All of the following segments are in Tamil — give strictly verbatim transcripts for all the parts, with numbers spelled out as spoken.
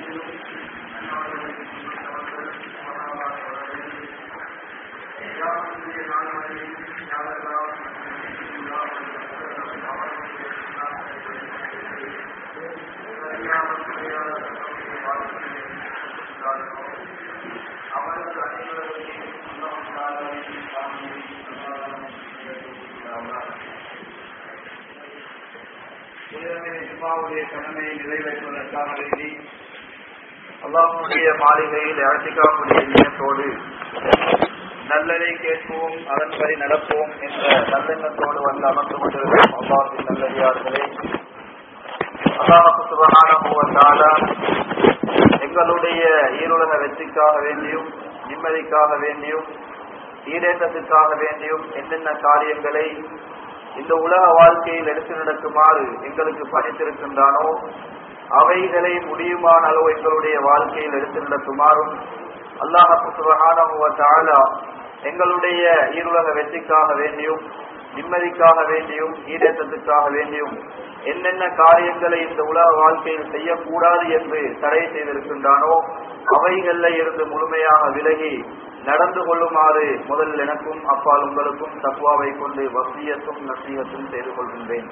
கடமையை நிறைவேற்றுவதற்காக வேண்டி அல்லாஹ்வுடைய மாளிகையில் இஅ்திகாஃபுடைய நியத்தோடு நல்லதை கேட்போம் அதன்படி நடப்போம் என்ற நல்லெண்ணத்தோடு வந்து அமர்ந்து கொண்டிருக்கும் அல்லாஹ்வின் நல்லடியார்களே, அல்லாஹ் சுப்ஹானஹு வ தஆலா எங்களுடைய ஈருலக வெற்றிக்காக வேண்டியும் நிம்மதிக்காக வேண்டியும் ஈடேற்றத்திற்காக வேண்டியும் என்னென்ன காரியங்களை இந்த உலக வாழ்க்கையில் எடுத்து நடக்குமாறு எங்களுக்கு பணித்திருக்கின்றானோ அவைகளை முடியுமான அளவு எங்களுடைய வாழ்க்கையில் எடுத்து நடக்குமாறும் அல்லாஹ் சுப்ஹானஹு வ தஆலா எங்களுடைய ஈருலக வெற்றிக்காக வேண்டியும் நிம்மதிக்காக வேண்டியும் ஈடேற்றத்திற்காக வேண்டியும் என்னென்ன காரியங்களை இந்த உலக வாழ்க்கையில் செய்யக்கூடாது என்று தடை செய்திருக்கின்றானோ அவைகளில் இருந்து முழுமையாக விலகி நடந்து கொள்ளுமாறு முதலில் எனக்கும் அப்பால் உங்களுக்கும் தக்வாவை கொண்டு வசியத்தும் நசீஹத்தும் செய்து கொள்கின்றேன்.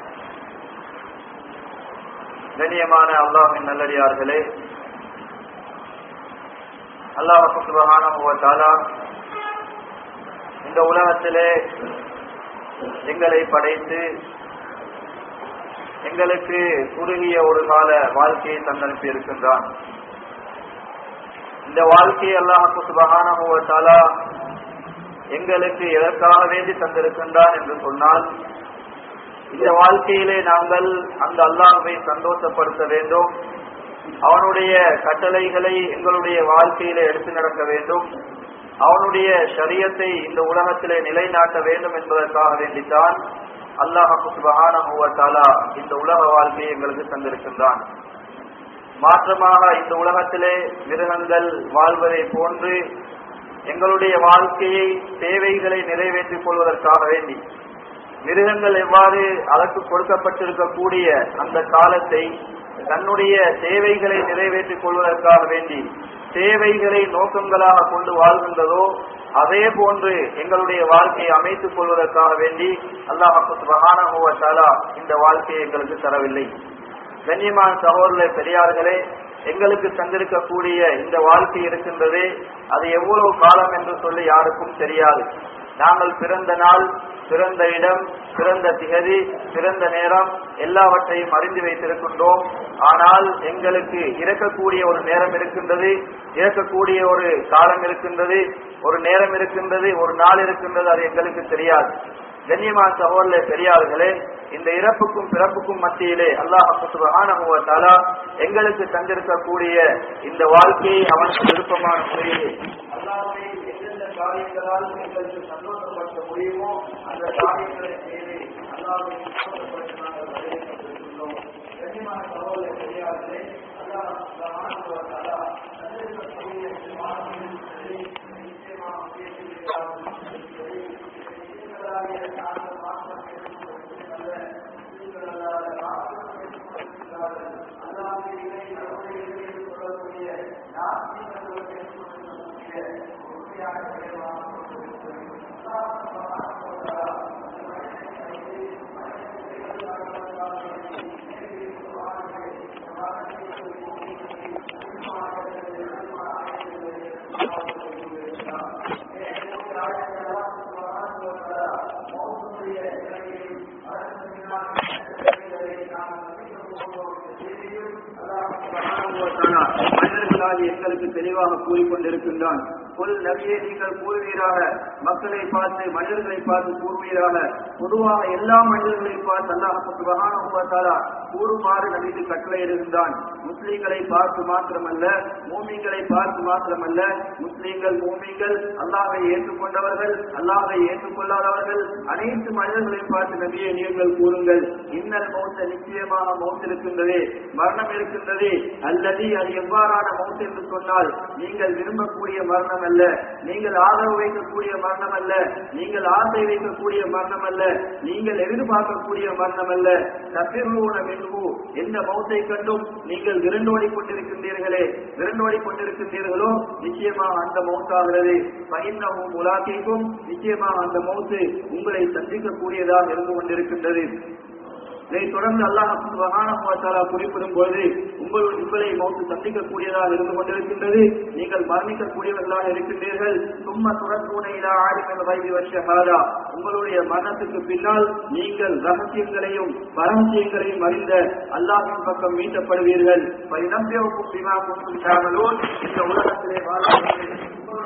கண்ணியமான அல்லாஹ்வின் நல்லடியார்களே, அல்லாஹ் சுப்ஹானஹு வ தஆலா இந்த உலகத்திலே எங்களை படைத்து எங்களுக்கு குறுகிய ஒரு கால வாழ்க்கையை தந்தனுப்பி இருக்கின்றான். இந்த வாழ்க்கையை அல்லாஹ் சுப்ஹானஹு வ தஆலா எங்களுக்கு எதற்காக வேண்டி தந்திருக்கின்றான் என்று சொன்னால், இந்த வாழ்க்கையிலே நாங்கள் அந்த அல்லாஹ்வை சந்தோஷப்படுத்த வேண்டும், அவனுடைய கட்டளைகளை எங்களுடைய வாழ்க்கையிலே எடுத்து நடக்க வேண்டும், அவனுடைய ஷரியத்தை இந்த உலகத்திலே நிலைநாட்ட வேண்டும் என்பதற்காக வேண்டித்தான் அல்லாஹ் சுப்ஹானஹு வ தஆலா இந்த உலக வாழ்க்கையை எங்களுக்கு தந்திருக்கின்றான். மாற்றமாக இந்த உலகத்திலே மிருகங்கள் வாழ்வதை போன்று எங்களுடைய வாழ்க்கையை தேவைகளை நிறைவேற்றிக் கொள்வதற்காக வேண்டி மிருகங்கள் எவ்வாறு அதற்கு கொடுக்கப்பட்டிருக்கக்கூடிய அந்த காலத்தை தன்னுடைய தேவைகளை நிறைவேற்றிக் கொள்வதற்காக வேண்டி தேவைகளை நோக்கங்களாக கொண்டு வாழ்கின்றதோ அதே போன்று எங்களுடைய வாழ்க்கையை அமைத்துக் கொள்வதற்காக வேண்டி அல்லாஹ் சுப்ஹானஹு வ தஆலா இந்த வாழ்க்கையை எங்களுக்கு தரவில்லை. கண்ணியமான சகோதரர்களே, பெரியார்களே, எங்களுக்கு தந்திருக்கக்கூடிய இந்த வாழ்க்கை இருக்கின்றதே அது எவ்வளவு காலம் என்று சொல்லி யாருக்கும் தெரியாது. நாங்கள் பிறந்த நாள், பிறந்த இடம், பிறந்த திகதி, பிறந்த நேரம் எல்லாவற்றையும் அறிந்து வைத்திருக்கின்றோம். ஆனால் எங்களுக்கு இறக்கக்கூடிய ஒரு நேரம் இருக்கின்றது, இறக்கக்கூடிய ஒரு காலம் இருக்கின்றது, ஒரு நேரம் இருக்கின்றது, ஒரு நாள் இருக்கின்றது, அது எங்களுக்கு தெரியாது. கண்ணியமான சகோதரர்களே, பெரியார்களே, இந்த இறப்புக்கும் பிறப்புக்கும் மத்தியிலே அல்லாஹ் சுப்ஹானஹு வ தஆலா எங்களுக்கு தந்திருக்கக்கூடிய இந்த வாழ்க்கையை அவனுக்கு விருப்பமான முறையிலே அல்லாஹ்வை எந்தெந்த காரியங்களால் எங்களுக்கு சந்தோஷப்படுத்த முடியுமோ அந்த காரியங்களை செய்து அல்லாஹ்வை சந்தோஷப்படுத்த நாங்கள் வழிநடத்திருக்கின்றோம். கண்ணியமான சகோதரர்களே, பெரியார்களே, அல்லாஹ் சுப்ஹானஹு வ தஆலா தந்திருக்கக்கூடிய இந்த வாழ்க்கையை நிச்சயமாக மனிதர்களாகி எங்களுக்கு தெளிவாக கூறிக்கொண்டிருக்கின்றான். கொல் நபியே, நீங்கள் கூறுவீராக, மக்களை பார்த்து மனிதர்களை பார்த்து கூறுவீராக, பொதுவாக எல்லா மனிதர்களை பார்த்து அல்லாஹ் சுப்ஹானஹு வ தஆலா கூறுமாறு நபிக்கு கட்டளை இருந்தான். முஸ்லிம்களை பார்த்து மாத்திரமல்ல, மூமின்களை பார்த்து மாத்திரமல்ல, முஸ்லிம்கள் மூமின்கள் அல்லாஹ்வை ஏற்றுக்கொண்டவர்கள் அல்லாஹ்வை ஏற்றுக்கொள்ளாதவர்கள் அனைத்து மனிதர்களை பார்த்து நபியை நீங்கள் கூறுங்கள், இன்னல் மௌத்த, நிச்சயமாக மௌத் இருக்கின்றது, மரணம் இருக்கின்றது. அல்லது அது எவ்வாறான மௌத் என்று சொன்னால், நீங்கள் விரும்பக்கூடிய மரணம் அல்ல, நீங்கள் ஆதரவு வைக்கக்கூடிய மரணம் அல்ல, நீங்கள் ஆசை வைக்கக்கூடிய மரணம் அல்ல, நீங்கள் எதிர்பார்க்கக்கூடிய மரணம் அல்ல. தஃபிர்ரூன மின்ஹு, எந்த மௌத்தை கண்டும் நீங்கள் விரண்டோடி கொண்டிருக்கின்றீர்களே, விரண்டோடி கொண்டிருக்கின்றீர்களோ நிச்சயமாக அந்த மௌத்தாகிறது. ஃபஇன்னஹு முலாகீக்கும், நிச்சயமாக அந்த மௌத்து உங்களை சந்திக்கக்கூடியதாக இருந்து கொண்டிருக்கின்றது. இதை தொடர்ந்து அல்லாஹ் சுப்ஹானஹு வ தஆலா குறிப்பிடும் பொழுது உங்கள் உங்களை மௌத்து சந்திக்கக்கூடியதாக இருந்து கொண்டிருக்கின்றது, நீங்கள் மரணிக்கக்கூடியவர்களாக இருக்கின்றீர்கள். சும்ம துரத்தூன இலா ஆலிமில் கைபி வஷ்ஷஹாதா, உங்களுடைய மரணத்துக்கு பின்னால் நீங்கள் ரகசியங்களையும் பரமசியங்களையும் அறிந்த அல்லாஹ்வின் பக்கம் மீட்டப்படுவீர்கள். ஃபயனபியுக்கும் பிமா குன்தும் தஅமலூன், இந்த உலகத்திலே வாழ்வீர்கள்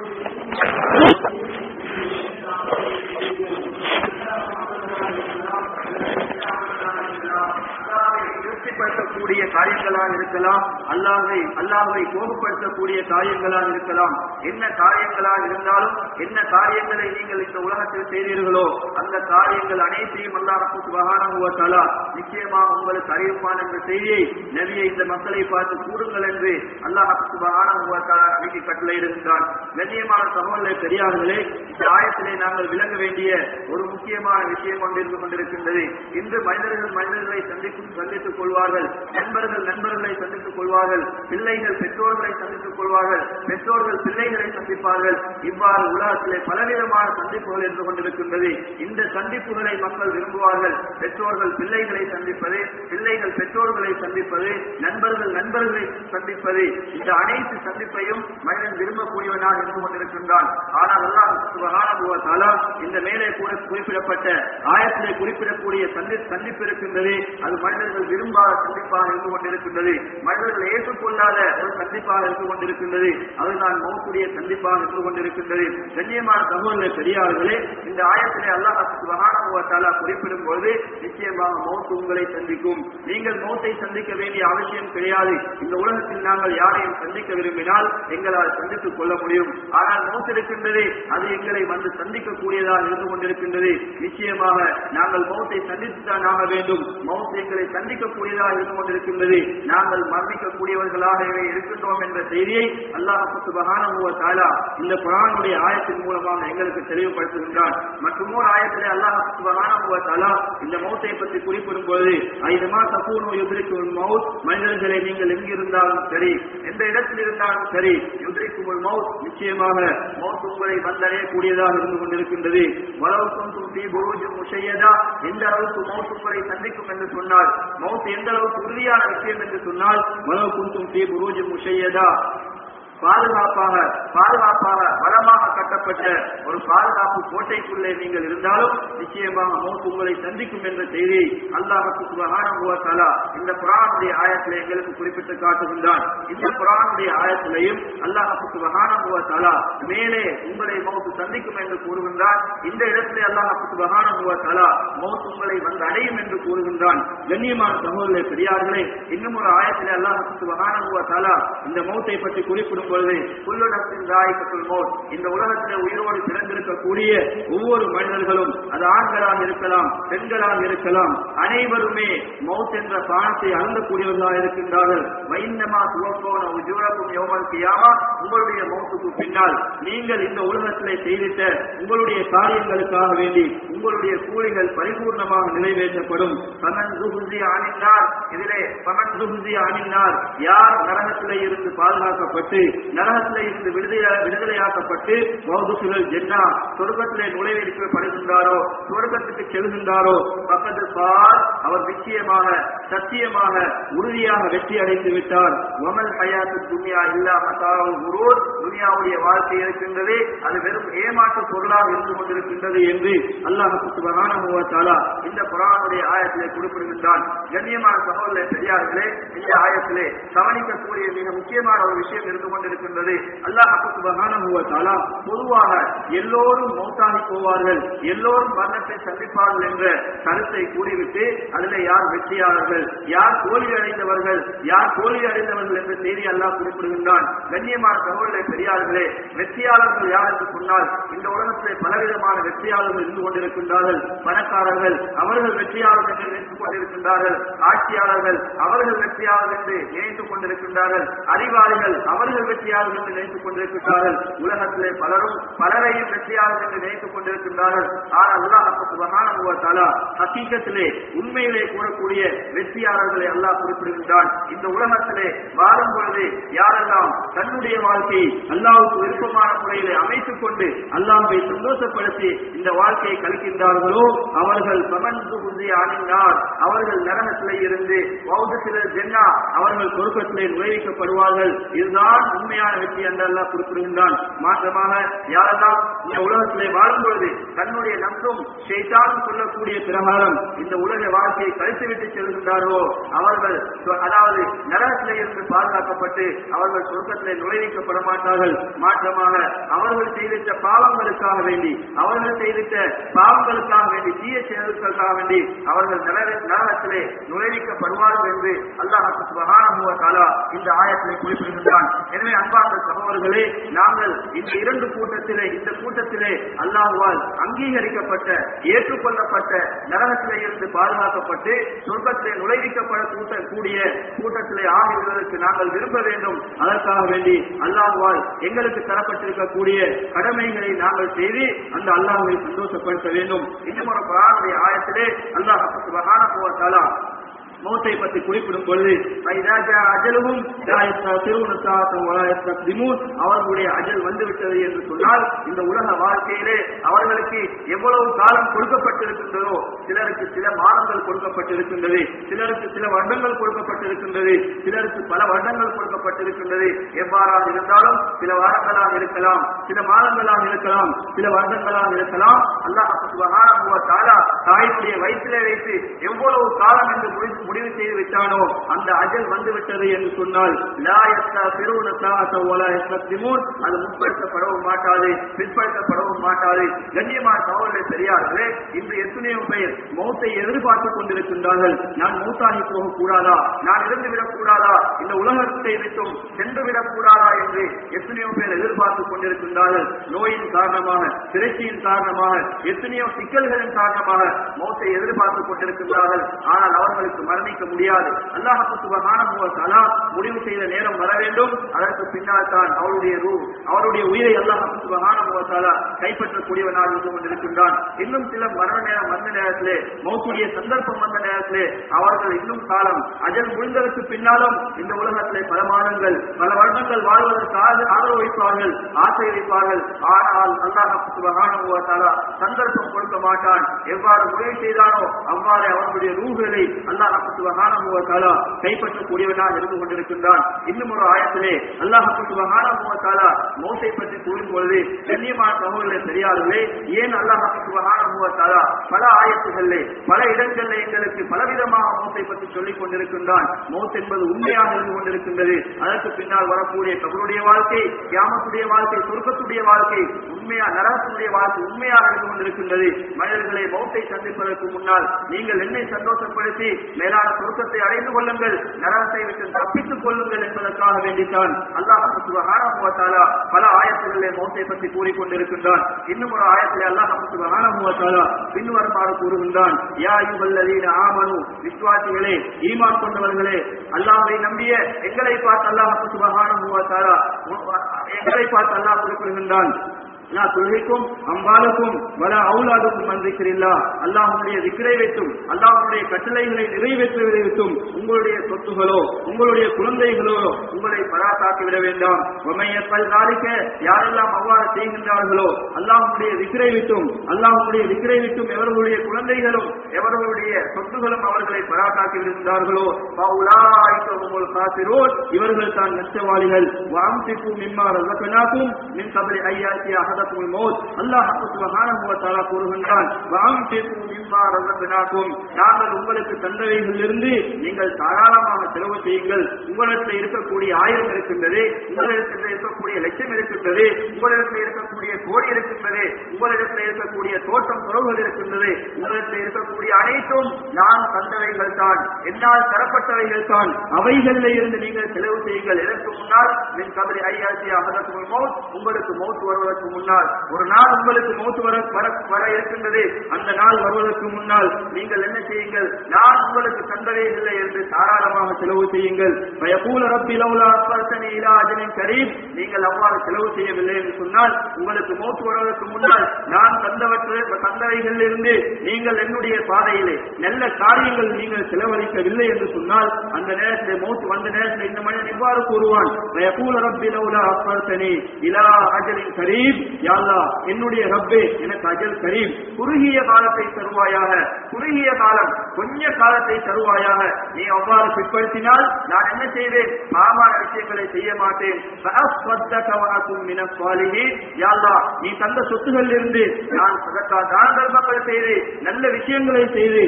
திருப்திப்படுத்தக்கூடிய காரியங்களாக இருக்கலாம், அல்லாஹை அல்லாஹை கோபப்படுத்தக்கூடிய காரியங்களாக இருக்கலாம். என்ன காரியங்களாக இருந்தாலும், என்ன காரியங்களை நீங்கள் இந்த உலகத்தில் செய்தீர்களோ அந்த காரியங்கள் அனைத்தையும் அல்லாஹ் சுப்ஹானஹு வ தஆலா நிச்சயமாக உங்களுக்கு அறிவிப்பான் என்ற செய்தியை நபியை இந்த மக்களை பார்த்து கூறுங்கள் என்று அல்லாஹ் சுப்ஹானஹு வ தஆலா நபிக்கு கட்டளையிடுகின்றான். கண்ணியமான சகோதரர்களே, பெரியார்களே, இந்த ஆயத்திலே நாங்கள் விளங்க வேண்டிய ஒரு முக்கியமான விஷயம் கொண்டிருந்து கொண்டிருக்கின்றது. இன்று மனிதர்கள் மனிதர்களை சந்திக்கும் சந்தித்துக் கொள்வார்கள், நண்பர்கள் நண்பர்களை சந்தித்துக் கொள்வார்கள், பிள்ளைகள் பெற்றோர்களை சந்தித்துக் கொள்வார்கள், பெற்றோர்கள் பிள்ளைகளை சந்திப்பார்கள். இவ்வாறு உலகத்திலே பலவிதமான சந்திப்புகள் இருந்து கொண்டிருக்கின்றது. இந்த சந்திப்புகளை மக்கள் விரும்புவார்கள். பெற்றோர்கள் பிள்ளைகளை சந்திப்பது, பிள்ளைகள் பெற்றோர்களை சந்திப்பது, நண்பர்கள் நண்பர்களை சந்திப்பது, இந்த அனைத்து சந்திப்பையும் மனிதன் விரும்பக்கூடியவனாக இருந்து கொண்டிருக்கின்றான். ஆனால் அல்லாஹ் சுப்ஹானஹு வ தஆலா இந்த மேலே கூட குறிப்பிடப்பட்ட ஆயத்திலே குறிப்பிடக்கூடிய சந்திப்பு இருக்கின்றது, அது மனிதர்கள் விரும்பாத சந்திப்பாக இருந்து கொண்டிருக்கின்றது, மனிதர்கள் ஏற்றுக்கொள்ளாத ஒரு சந்திப்பாக இருந்து கொண்டிருக்கின்றது, அதுதான் மௌத்துடைய சந்திப்பாக இருந்து கொண்டிருக்கின்றது. கண்ணியமான சகோதரர்களே, பெரியார்களே, இந்த ஆயத்திலே அல்லாஹ் சுப்ஹானஹு வ தஆலா குறிப்பிடும் பொழுது நிச்சயமாக மௌத்து உங்களை சந்திக்கும். நீங்கள் மௌத்தை சந்திக்க வேண்டிய அவசியம் கிடையாது. இந்த உலகத்தில் நாங்கள் யாரையும் சந்திக்க விரும்பினால் எங்களால் சந்தித்துக் கொள்ள முடியும். ஆனால் மௌத்து இருக்கின்றது, அது எங்களை வந்து சந்திக்கக்கூடியதாக இருந்து கொண்டிருக்கின்றது. நிச்சயமாக நாங்கள் மௌத்தை சந்தித்துத்தான் ஆக வேண்டும். மௌத்து எங்களை சந்திக்கக்கூடியதாக இருந்து கொண்டிருக்கின்றது. நாங்கள் மரணிக்கக்கூடியவர்களாகவே இருக்கின்றோம் என்ற செய்தியை அல்லாஹ் சுப்ஹானஹு வ தஆலா இந்த குர்ஆனுடைய ஆயத்தின் மூலமாக எங்களுக்கு தெளிவுபடுத்துகின்றான். மற்றும் ஒரு ஆயத்திலே அல்லாஹ் சுப்ஹானஹு வ தஆலா இந்த மௌத்தை பற்றி குறிப்பிடும் பொழுது ஐதமா தகூனு யுத்ரிகுல் மௌத், மனிதர்களை நீங்கள் எங்கிருந்தாலும் சரி, எந்த இடத்தில் இருந்தாலும் சரி, யுத்ரிகுல் மௌத், நிச்சயமாக மௌத் உங்களை வந்தடையக்கூடியதாக இருந்து கொண்டிருக்கின்றது. வலவ் குன்தும் ஃபீ புரூஜின் முஷய்யதா, எந்த அளவுக்கு மௌத் உங்களை சந்திக்கும் என்று சொன்னால், மௌத் எந்த அளவுக்கு உறுதியான விஷயம் என்று சொன்னால், வலவ் குன்தும் ஃபீ புரூஜின் முஷய்யதா, பாதுகாப்பாக பாதுகாப்பாக பலமாக கட்டப்பட்ட ஒரு பாதுகாப்பு கோட்டைக்குள்ளே நீங்கள் இருந்தாலும் நிச்சயமாக மௌத் உங்களை சந்திக்கும் என்ற செய்தியை அல்லாஹ் சுப்ஹானஹு வ தஆலா இந்த குர்ஆனுடைய ஆயத்திலே எங்களுக்கு குறிப்பிட்டு காட்டுகின்றான். இந்த குர்ஆனுடைய ஆயத்திலேயும் அல்லாஹ் சுப்ஹானஹு வ தஆலா மேலே உங்களை மௌத் சந்திக்கும் என்று கூறுகின்றான். இந்த இடத்திலே அல்லாஹ் சுப்ஹானஹு வ தஆலா மௌத் உங்களை வந்து அடையும் என்று கூறுகின்றான். கண்ணியமான சகோதரர்களே, பெரியார்களே, இன்னும் ஒரு ஆயத்திலே அல்லாஹ் சுப்ஹானஹு வ தஆலா இந்த மௌத்தை பற்றி குறிப்பிடும் பொழுது குல்லு நஃப்ஸின் ஸாயிகத்துல் மௌத், இந்த உலகத்திலே உயிரோடு பிறந்திருக்கக்கூடிய ஒவ்வொரு மனிதர்களும், அது ஆண்களாக இருக்கலாம் பெண்களாக இருக்கலாம், அனைவருமே மௌத் என்ற பானத்தை அருந்தக்கூடியவர்களாக இருக்கின்றார்கள். வைன்னமா துவஃபௌன உஜூரக்கும் யௌமல் கியாமா, உங்களுடைய மௌத்துக்கு பின்னால் நீங்கள் இந்த உலகத்திலே செய்திட்ட உங்களுடைய காரியங்களுக்காக வேண்டி உங்களுடைய கூலிகள் பரிபூர்ணமாக நிறைவேற்றப்படும். ஃபமன் ஸுஹ்ஸிய அனின்னார், இதிலே ஃபமன் ஸுஹ்ஸிய அனின்னார், யார் நரகத்திலே இருந்து பாதுகாக்கப்பட்டு நரகத்திலே இருந்து விடுதலை விடுதலையாக்கப்பட்டு வௌதுசுல் ஜன்னா, சொர்க்கத்திலே நுழைவிக்கப்படுகின்றாரோ, சொர்க்கத்துக்கு செல்கின்றாரோ, பக்கத்து பார், அவர் நிச்சயமாக சத்தியமாக உறுதியாக வெற்றி அடைந்து விட்டார். வமல் ஹயாத்து துன்யா இல்லா மதாஉல் குரூர், துன்யாவுடைய வாழ்க்கை இருக்கின்றது, அது வெறும் ஏமாற்று பொருளாக இருந்து கொண்டிருக்கின்றது என்று அல்லாஹ் சுப்ஹானஹு வ தஆலா இந்த குர்ஆனுடைய ஆயத்திலே குறிப்பிடுகின்றான். கண்ணியமான சகோதரர்களே, பெரியார்களே, இந்த ஆயத்திலே கவனிக்கக்கூடிய மிக முக்கியமான ஒரு விஷயம் இருந்து கொண்டிருக்கின்றது. அல்லாஹ் சுப்ஹானஹு வ தஆலா பொதுவாக எல்லோரும் மௌத்தாகி போவார்கள், எல்லோரும் மரணத்தை சந்திப்பார்கள் என்ற கருத்தை கூறிவிட்டு அதில் யார் வெற்றியாளர்கள், யார் தோல்வி அடைந்தவர்கள், யார் தோல்வி அடைந்தவர்கள் என்ற செய்தி அல்லாஹ் குறிப்பிடுகின்றான். கண்ணியமான சகோதரர்களே, பெரியார்களே, வெற்றியாளர்கள் யார் என்று சொன்னால் இந்த உலகத்திலே பலவிதமான வெற்றியாளர்கள் இருந்து கொண்டிருக்கின்றார்கள். பணக்காரர்கள், அவர்கள் வெற்றியாளர்கள் என்று நினைத்துக் கொண்டிருக்கின்றார்கள். ஆட்சியாளர்கள், அவர்கள் வெற்றியாளர்கள் என்று நினைத்துக் கொண்டிருக்கின்றார்கள். அறிவாளிகள், அவர்கள் வெற்றியாளர்கள் என்று நினைத்துக் கொண்டிருக்கிறார்கள். உலகத்திலே பலரும் பலரையும் வெற்றியாளர்கள் என்று நினைத்துக் கொண்டிருக்கின்றார்கள். ஆனால் அல்லாஹ் சுப்ஹானஹு வ தஆலா ஹகீகத்திலே உண்மையிலே கூறக்கூடிய வெற்றியாளர்களை அல்லாஹ் குறிப்பிடுகின்றான். இந்த உலகத்திலே வாழும் பொழுது யாரெல்லாம் தன்னுடைய வாழ்க்கையை அல்லாஹ்வுக்கு விருப்பமான முறையிலே அமைத்துக் கொண்டு அல்லாஹ்வை சந்தோஷப்படுத்தி இந்த வாழ்க்கையை கழிக்கின்றார்களோ அவர்கள் அணிந்தார், அவர்கள் நரகத்திலே இருந்து ஜென்னா அவர்கள் சொர்க்கத்திலே நுழைவிக்கப்படுவார்கள். இதுதான் உண்மையான வெற்றி என்று அல்லாஹ் குறிப்பிடுகின்றான். மாற்றமாக யாரெல்லாம் இந்த உலகத்திலே வாழும் பொழுது தன்னுடைய நம்சும் ஷைத்தானும் சொல்லக்கூடிய பிரகாரம் இந்த உலக வாழ்க்கையை கழித்துவிட்டு செல்கின்றார்களோ அவர்கள் அதாவது நரகத்திலே இருந்து பாதுகாக்கப்பட்டு அவர்கள் சொர்க்கத்திலே நுழைவிக்கப்பட மாட்டார்கள். மாற்றமாக அவர்கள் செய்திட்ட பாவங்களுக்காக வேண்டி அவர்கள் செய்திட்ட பாவங்களுக்காக வேண்டி தீய செயல்களுக்காக வேண்டி அவர்கள் நரகத்திலே நுழைவிக்கப்படுவார்கள் என்று அல்லாஹ் சுப்ஹானஹு வ தஆலா இந்த ஆயத்திலே குறிப்பிடுகின்றான். எனவே அன்பார்ந்த சகோதரர்களே, நாங்கள் இந்த இரண்டு கூட்டத்திலே இந்த கூட்டத்திலே அல்லாஹ்வால் அங்கீகரிக்கப்பட்ட ஏற்றுக்கொள்ளப்பட்ட நரகத்திலே இருந்து பாதுகாக்கப்பட்டு சொர்க்கத்திலே நுழைவிக்கப்படக்கூடிய கூட்டத்திலே ஆகிவிடுவதற்கு நாங்கள் விரும்ப வேண்டும். அதற்காக வேண்டி அல்லாஹ்வால் எங்களுக்கு தரப்பட்டிருக்கக்கூடிய கடமைகளை நாங்கள் செய்து அந்த அல்லாஹ்வை சந்தோஷப்படுத்த வேண்டும். இன்னும் ஒரு குர்ஆனுடைய ஆயத்திலே அல்லாஹ் சுப்ஹானஹு வ தஆலா மௌத்தை பற்றி குறிப்பிடும் பொழுது அவர்களுடைய அஜல் வந்துவிட்டது என்று சொன்னால் இந்த உலக வாழ்க்கையிலே அவர்களுக்கு எவ்வளவு காலம் கொடுக்கப்பட்டிருக்கின்றதோ சிலருக்கு சில மாதங்கள் கொடுக்கப்பட்டிருக்கின்றது, சிலருக்கு சில வருடங்கள் கொடுக்கப்பட்டிருக்கின்றது, சிலருக்கு பல வருடங்கள் கொடுக்கப்பட்டிருக்கின்றது. எவ்வாறாக இருந்தாலும் சில வாரங்களாக இருக்கலாம், சில மாதங்களாக இருக்கலாம், சில வருடங்களாக இருக்கலாம். அல்லாஹ் சுப்ஹானஹு வ தஆலா தாயினுடைய வயிற்றிலே வைத்து எவ்வளவு காலம் என்று முடிவு செய்து விட்டானோ அந்த அஜல் வந்து விட்டது என்று சொன்னால் அது முற்படுத்தப்படவும் மாட்டாது, பிற்படுத்தப்படவும் மாட்டாது. கண்ணியமான சகோதரர்களே, பெரியார்களே, இன்று எத்தனையோ பேர் மௌத்தை எதிர்பார்த்துக் கொண்டிருக்கின்றார்கள். நான் மௌத்தாகி போக கூடாதா, நான் இருந்துவிடக் கூடாதா, இந்த உலகத்தை விட்டும் சென்று விடக் கூடாதா என்று எத்தனையோ பேர் எதிர்பார்த்துக் கொண்டிருக்கின்றார்கள். நோயின் காரணமாக, திரைச்சியின் காரணமாக, எத்தனையோ சிக்கல்களின் காரணமாக மௌத்தை எதிர்பார்த்துக் கொண்டிருக்கின்றார்கள். ஆனால் அவர்களுக்கு மரணிக்க முடியாது. அல்லாஹ் சுப்ஹானஹு வ தஆலா முடிவு செய்த நேரம் வர வேண்டும். அதற்கு பின்னால் தான் அவருடைய ரூஹ் அவருடைய உயிரை அல்லாஹ் சுப்ஹானஹு வ தஆலா கைப்பற்றக்கூடியவனாக இருந்து கொண்டிருக்கின்றான். இன்னும் சில மரண நேரம் வந்த நேரத்திலே, மௌத்துடைய சந்தர்ப்பம் வந்த நேரத்திலே அவர்கள் இன்னும் காலம் அஜல் முடிந்ததற்கு பின்னாலும் இந்த உலகத்திலே பல மாதங்கள் பல வருடங்கள் வாழ்வதற்காக ஆதரவு வைப்பார்கள், ஆசை வைப்பார்கள். ஆனால் அல்லாஹ் சுப்ஹானஹு வ தஆலா சந்தர்ப்பம் கொடுக்க மாட்டான். எவ்வாறு முடிவு செய்தானோ அவ்வாறு அவர்களுடைய ரூஹ்களை அல்லாஹ் சுப்ஹானஹு வ தஆலா கைப்பற்றக்கூடியவனாக இருந்து கொண்டிருக்கின்றான். இன்னும் ஒரு ஆயத்திலே அல்லாஹ் சுப்ஹானஹு வ தஆலா மௌத்தை பற்றி கூறும் பொழுது கண்ணியமான சகோதரர்களே, பெரியார்களே, ஏன் அல்லாஹ் சுப்ஹானஹு வ தஆலா பல ஆயத்துகளிலே பல இடங்களிலே எங்களுக்கு பலவிதமாக மௌத்தை பற்றி சொல்லிக் கொண்டிருக்கின்றான். மௌத் என்பது உண்மையாக இருந்து கொண்டிருக்கின்றது. அதற்கு பின்னால் வரக்கூடிய கபருடைய வாழ்க்கை, கியாமத்துடைய வாழ்க்கை, சொர்க்கத்துடைய வாழ்க்கை, உண்மையா நரகத்துடைய வாழ்க்கை உண்மையாக இருந்து கொண்டிருக்கின்றது. மனிதர்களை மௌத்தை சந்திப்பதற்கு முன்னால் நீங்கள் என்னை சந்தோஷப்படுத்தி மேலான சொர்க்கத்தை அடைந்து கொள்ளுங்கள், நரகத்தை விட்டு தப்பித்துக் கொள்ளுங்கள் என்பதற்காக வேண்டித்தான் அல்லாஹ் சுப்ஹானஹு வ தஆலா பல ஆயத்துகளிலே மௌத்தை பற்றி கூறிக்கொண்டிருக்கின்றான். இன்னும் ஒரு ஆயத்திலே அல்லாஹ் சுப்ஹானஹு வ தஆலா பின்வருமாறு கூறுகின்றான். யா அய்யுஹல்லதீன ஆமனு, விஸ்வாசிகளே, ஈமான் கொண்டவர்களே, அல்லாஹ்வை நம்பிய எங்களை பார்த்து அல்லாஹ் சுப்ஹானஹு வ தஆலா எங்களை பார்த்து அல்லாஹ் குறிப்பிடுகின்றான். துல்ஹிக்கும் அம்பாலக்கும் வல அவுலாதுக்கும் மந்திரில்லா, அல்லாஹ்வுடைய திக்ரை வைத்தும் அல்லாஹ்வுடைய கட்டளைகளை நிறைவேற்றுவதை வைத்தும் உங்களுடைய சொத்துகளோ உங்களுடைய குழந்தைகளோ உங்களை பராத்தாக்கி விட வேண்டாம். வமையப்பல் நாளிக்க, யாரெல்லாம் அவ்வாறு செய்கின்றார்களோ அல்லாஹ்வுடைய திக்ரை விட்டும் அல்லாஹ்வுடைய திக்ரை விட்டும் எவர்களுடைய குழந்தைகளும் எவர்களுடைய சொத்துகளும் அவர்களை பராத்தாக்கி விடுகின்றார்களோ இவர்கள் தான் நஷ்டவாளிகள். வஅம்சிகு மிம்மா ரஸக்னாகும் மின் கப்லி ஐயாத்தி அஹத அல்லாஹ் சுப்ஹானஹு வ தஆலா கூறுகின்றான், நாங்கள் உங்களுக்கு தந்தவைகளிலிருந்து நீங்கள் தாராளமாக செலவு செய்யுங்கள். உங்களிடத்தில் இருக்கக்கூடிய ஆயிரம் இருக்கின்றது, உங்களிடத்தில் இருக்கக்கூடிய லட்சம் இருக்கின்றது, உங்களிடத்தில் இருக்கக்கூடிய கோடி இருக்கின்றது, உங்களிடத்தில் இருக்கக்கூடிய தோட்டம் துறவுகள் இருக்கின்றது, உங்களிடத்தில் இருக்கக்கூடிய அனைத்தும் நான் தந்தவைகள் தான். என்னால் தரப்பட்டவைகள் தான், அவைகளில் இருந்து நீங்கள் செலவு செய்யுங்கள். இதற்கு முன்னால் மின் கபரி ஐயாசி அகதத்துக்குள் மௌத், உங்களுக்கு மௌத் வருவதற்கு முன்னால் ஒரு நாள் உங்களுக்கு மௌத் வர வர இருக்கின்றது. அந்த நாள் வருவதற்கு முன்னால் நீங்கள் என்ன செய்யுங்கள், நான் உங்களுக்கு தந்தவே இல்லை என்று தாராளமாக செலவு செய்யுங்கள். பயபூல ரப்பி லௌலா அஸ்பர்தனி இலா அஜலின் கரீப், நீங்கள் அவ்வாறு செலவு செய்யவில்லை என்று சொன்னால் உங்களுக்கு மௌத் வருவதற்கு முன்னால் நான் தந்தவற்றை தந்தவைகளில் இருந்து நீங்கள் என்னுடைய பாதையிலே நல்ல காரியங்கள் நீங்கள் செலவழிக்கவில்லை என்று சொன்னால் அந்த நேரத்தில் மௌத் வந்த நேரத்தில் இந்த மனிதன் இவ்வாறு கூறுவான், பயபூல ரப்பி லௌலா அஸ்பர்தனி இலா அஜலின் கரீப், யா அல்லாஹ் என்னுடைய ரப்பே எனக்கு அஜல் கரீப், குறுகிய காலத்தை தருவாயாக, குறுகிய காலம் கொஞ்ச காலத்தை தருவாயாக. நீ அவ்வாறு பிற்படுத்தினால் நான் என்ன செய்வேன், பாவமான விஷயங்களை செய்ய மாட்டேன். நீ தந்த சொத்துகளில் இருந்து நான் தான தர்மங்கள் செய்து நல்ல விஷயங்களை செய்து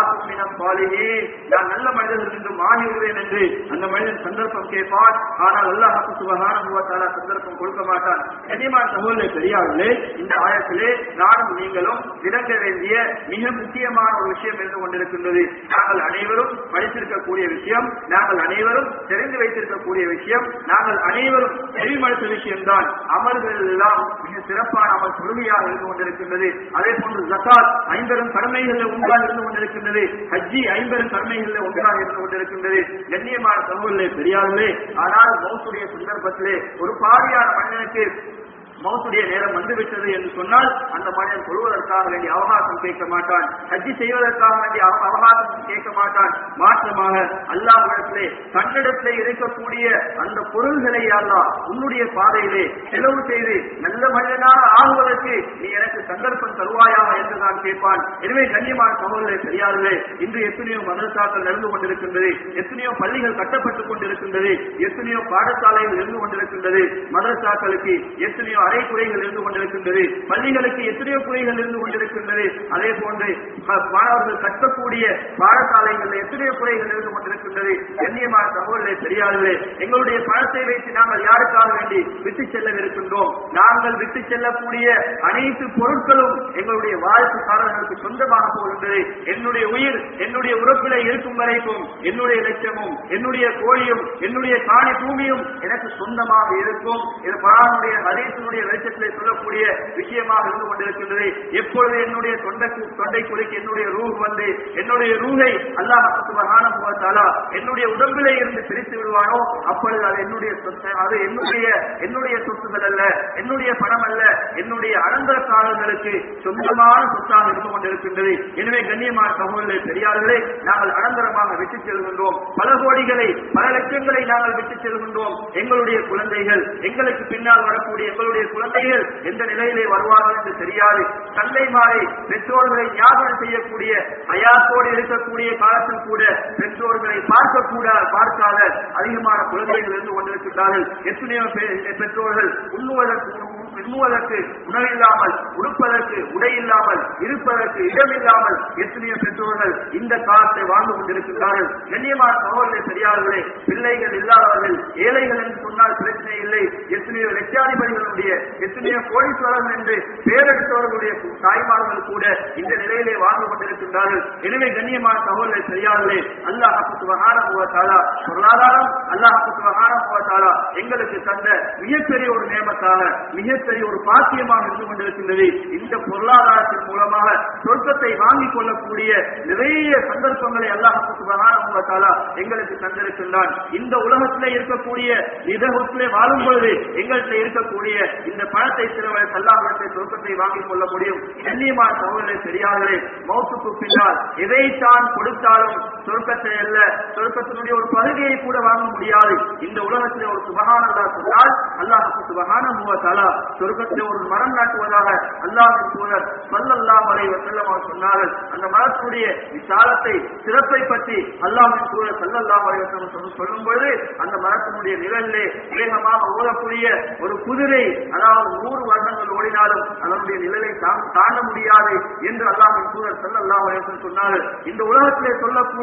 நான் நல்ல மனிதர்கள் என்று மாறிவிடுவேன் என்று அந்த மனிதன் சந்தர்ப்பம் கேட்பான். ஆனால் அல்லாஹ் சுப்ஹானஹு வ தஆலா சந்தர்ப்பம் கொடுக்க மாட்டான். கனிமான சகோதரர்களே, பெரியார்களே, இந்த ஆயத்திலே நானும் நீங்களும் விளங்க வேண்டிய மிக முக்கியமான ஒரு விஷயம் இருந்து கொண்டிருக்கின்றது. நாங்கள் அனைவரும் படித்திருக்கக்கூடிய விஷயம், நாங்கள் அனைவரும் தெரிந்து வைத்திருக்கக்கூடிய விஷயம், நாங்கள் அனைவரும் செவிமடுத்த விஷயம்தான். அமல்கள் எல்லாம் மிக சிறப்பான அமல் தொழுகையாக இருந்து கொண்டிருக்கின்றது. அதே போன்று ஜகாத் ஐம்பெரும் கடமைகளில் ஒன்றாக இருந்து கொண்டிருக்கின்றது. ஹஜ்ஜி ஐம்பெரும் கடமைகளில் ஒன்றாக இருந்து கொண்டிருக்கின்றது. கண்ணியமான சகோதரர்களே, பெரியார்களே, ஆனால் மௌத்துடைய சந்தர்ப்பத்திலே ஒரு பாதியான மனிதனுக்கு மௌத்துடைய நேரம் வந்துவிட்டது என்று சொன்னால் அந்த மனிதன் கொள்வதற்காக வேண்டிய அவகாசம் கேட்க மாட்டான், ஹஜ்ஜி செய்வதற்காக வேண்டிய அவகாசம் கேட்க மாட்டான். மாற்றமாக அல்லாஹ்விடத்திலே தன்னிடத்திலே இருக்கக்கூடிய அந்த பொருள்களை அல்லாஹ் உன்னுடைய பாதையிலே செலவு செய்து நல்ல மனிதனாக ஆகுவதற்கு நீ எனக்கு சந்தர்ப்பம் தருவாயாக என்று தான் கேட்பான். எனவே கண்ணியமான சகோதரர்களே, பெரியார்களே, இன்று எத்தனையோ மதரசாக்கள் நடந்து கொண்டிருக்கின்றது, எத்தனையோ பள்ளிகள் கட்டப்பட்டுக் கொண்டிருக்கின்றது, எத்தனையோ பாடசாலைகள் இருந்து கொண்டிருக்கின்றது, மதரசாக்களுக்கு எத்தனையோ அரை குறைகள் இருந்து கொண்டிருக்கின்றது, பள்ளிகளுக்கு எத்தனையோ குறைகள் இருந்து கொண்டிருக்கின்றது. அதே போன்று மாணவர்கள் கற்கக்கூடிய பாடசாலைகள் எத்தனையோ குறைகள் இருந்து கொண்டிருக்கின்றது. கண்ணியமான சகோதரர்களே, பெரியார்களே, எங்களுடைய பணத்தை வைத்து நாங்கள் யாருக்காக வேண்டி விட்டு செல்லவிருக்கின்றோம்? நாங்கள் விட்டு செல்லக்கூடிய அனைத்து பொருட்களும் எங்களுடைய வாழ்க்கைக்காரர்களுக்கு சொந்தமாக போகின்றது. என்னுடைய உயிர் என்னுடைய உறுப்பிலே இருக்கும் வரைக்கும் என்னுடைய லட்சமும் என்னுடைய கோழியும் என்னுடைய காணி பூமியும் எனக்கு சொந்தமாக இருக்கும். இது குர்ஆனுடைய ஹதீஸுடைய வெளிச்சத்திலே சொல்லக்கூடிய விஷயமாக இருந்து கொண்டிருக்கின்றது. எப்பொழுது என்னுடைய தொண்டை தொண்டை குறைக்கு என்னுடைய ரூஹ் வந்து என்னுடைய ரூஹை அல்லாஹ் சுப்ஹானஹு வ தஆலா என்னுடைய உடம்பிலே இருந்து பிரித்து விடுவானோ அப்பொழுது அது என்னுடைய சொத்து, அது என்னுடைய என்னுடைய சொத்துகள் அல்ல, என்னுடைய பணம் அல்ல, என்னுடைய அனந்தரக்காரர்களுக்கு சொந்தமான சொத்தாக இருந்து கொண்டிருக்கின்றது. எனவே கண்ணியமான சகோதரர்களே, பெரியார்களே, நாங்கள் அனந்தரமாக விட்டுச் செல்கின்றோம். பல கோடிகளை பல லட்சங்களை நாங்கள் விட்டுச் செல்கின்றோம். எங்களுடைய குழந்தைகள், எங்களுக்கு பின்னால் வரக்கூடிய எங்களுடைய குழந்தைகள் எந்த நிலையிலே வருவார்கள் என்று தெரியாது. தந்தைமாரை பெற்றோர்களை ஞாபகம் செய்யக்கூடிய அயாத்தோடு இருக்கக்கூடிய காலத்தில் கூட பெற்றோர்களை பார்க்கக்கூட பார்க்காத அதிகமான குழந்தைகள் இருந்து கொண்டிருக்கிறார்கள். எத்தனையோ பெற்றோர்கள் உண்ணுவதற்கு உண்ணுவதற்கு உணவில்லாமல், உடுப்பதற்கு உடை இல்லாமல், இருப்பதற்கு இடமில்லாமல் எத்தனையோ பெற்றோர்கள் இந்த காலத்தை வாழ்ந்து கொண்டிருக்கிறார்கள். கண்ணியமான சகோதரர்களே, பெரியார்களே, பிள்ளைகள் இல்லாதவர்கள் ஏழைகள் என்று சொன்னால் பிரச்சனை இல்லை. எத்தனையோ லட்சாதிபதிகளுடைய எத்தனையோ கோடீஸ்வரர்கள் என்று பேரெடுத்தவர்களுடைய தாய்மார்கள் கூட இந்த நிலையிலே வாழ்ந்து கொண்டிருக்கின்றார்கள். எனவே கண்ணியமான சகோதரர்களே, பெரியார்களே, அல்லாஹ் சுப்ஹானஹு வ தஆலா பொருளாதாரம் அல்லாஹ் சுப்ஹானஹு வ தஆலா எங்களுக்கு தந்த மிகப்பெரிய ஒரு நேமத்தாக, மிகப்பெரிய ஒரு பாக்கியமாக இருந்து கொண்டிருக்கின்றது. இந்த பொருளாதாரத்தின் மூலமாக சொர்க்கத்தை வாங்கிக் கொள்ளக்கூடிய நிறைய சந்தர்ப்பங்களை அல்லாஹ் சுப்ஹானஹு வ தஆலா எங்களுக்கு தந்திருக்கின்றான். இந்த உலகத்திலே இருக்கக்கூடிய இதகத்திலே வாழும் பொழுது எங்கள்கிட்ட இருக்கக்கூடிய இந்த பணத்தை சிலவரை அல்லாஹ்விடத்தை சொர்க்கத்தை வாங்கிக் கொள்ள முடியும். கண்ணியமான சகோதரர்களே, பெரியார்களே, மௌத்துக்கு பின்னால் எதைத்தான் கொடுத்தாலும் சொர்க்கத்தை அல்ல, சொர்க்கத்தினுடைய ஒரு பகுதியை கூட வாங்க முடியாது. இந்த உலகத்திலே ஒரு சுபஹானல்லாஹ் சொன்னால் அல்லாஹ் சுப்ஹானஹு வ தஆலா சொர்க்கத்திலே ஒரு மரம் நாட்டுவதாக அல்லாஹ்வின் தூதர் ஸல்லல்லாஹு அலைஹி வஸல்லம் சொன்னார்கள். அந்த மரத்துடைய விசாலத்தை, சிறப்பை பற்றி அல்லாஹ்வின் தூதர் ஸல்லல்லாஹு அலைஹி வஸல்லம் சொல்லும் பொழுது அந்த மரத்தினுடைய நிழலிலே வேகமாக ஓடக்கூடிய ஒரு குதிரை, அதாவது நூறு வருடங்கள் ஓடினாலும் அதனுடைய நிழலை தாண்ட முடியாது என்று அல்லாஹ்வின் தூதர் ஸல்லல்லாஹு அலைஹி வஸல்லம் சொன்னார்கள். இந்த உலகத்திலே சொல்லக்கூடிய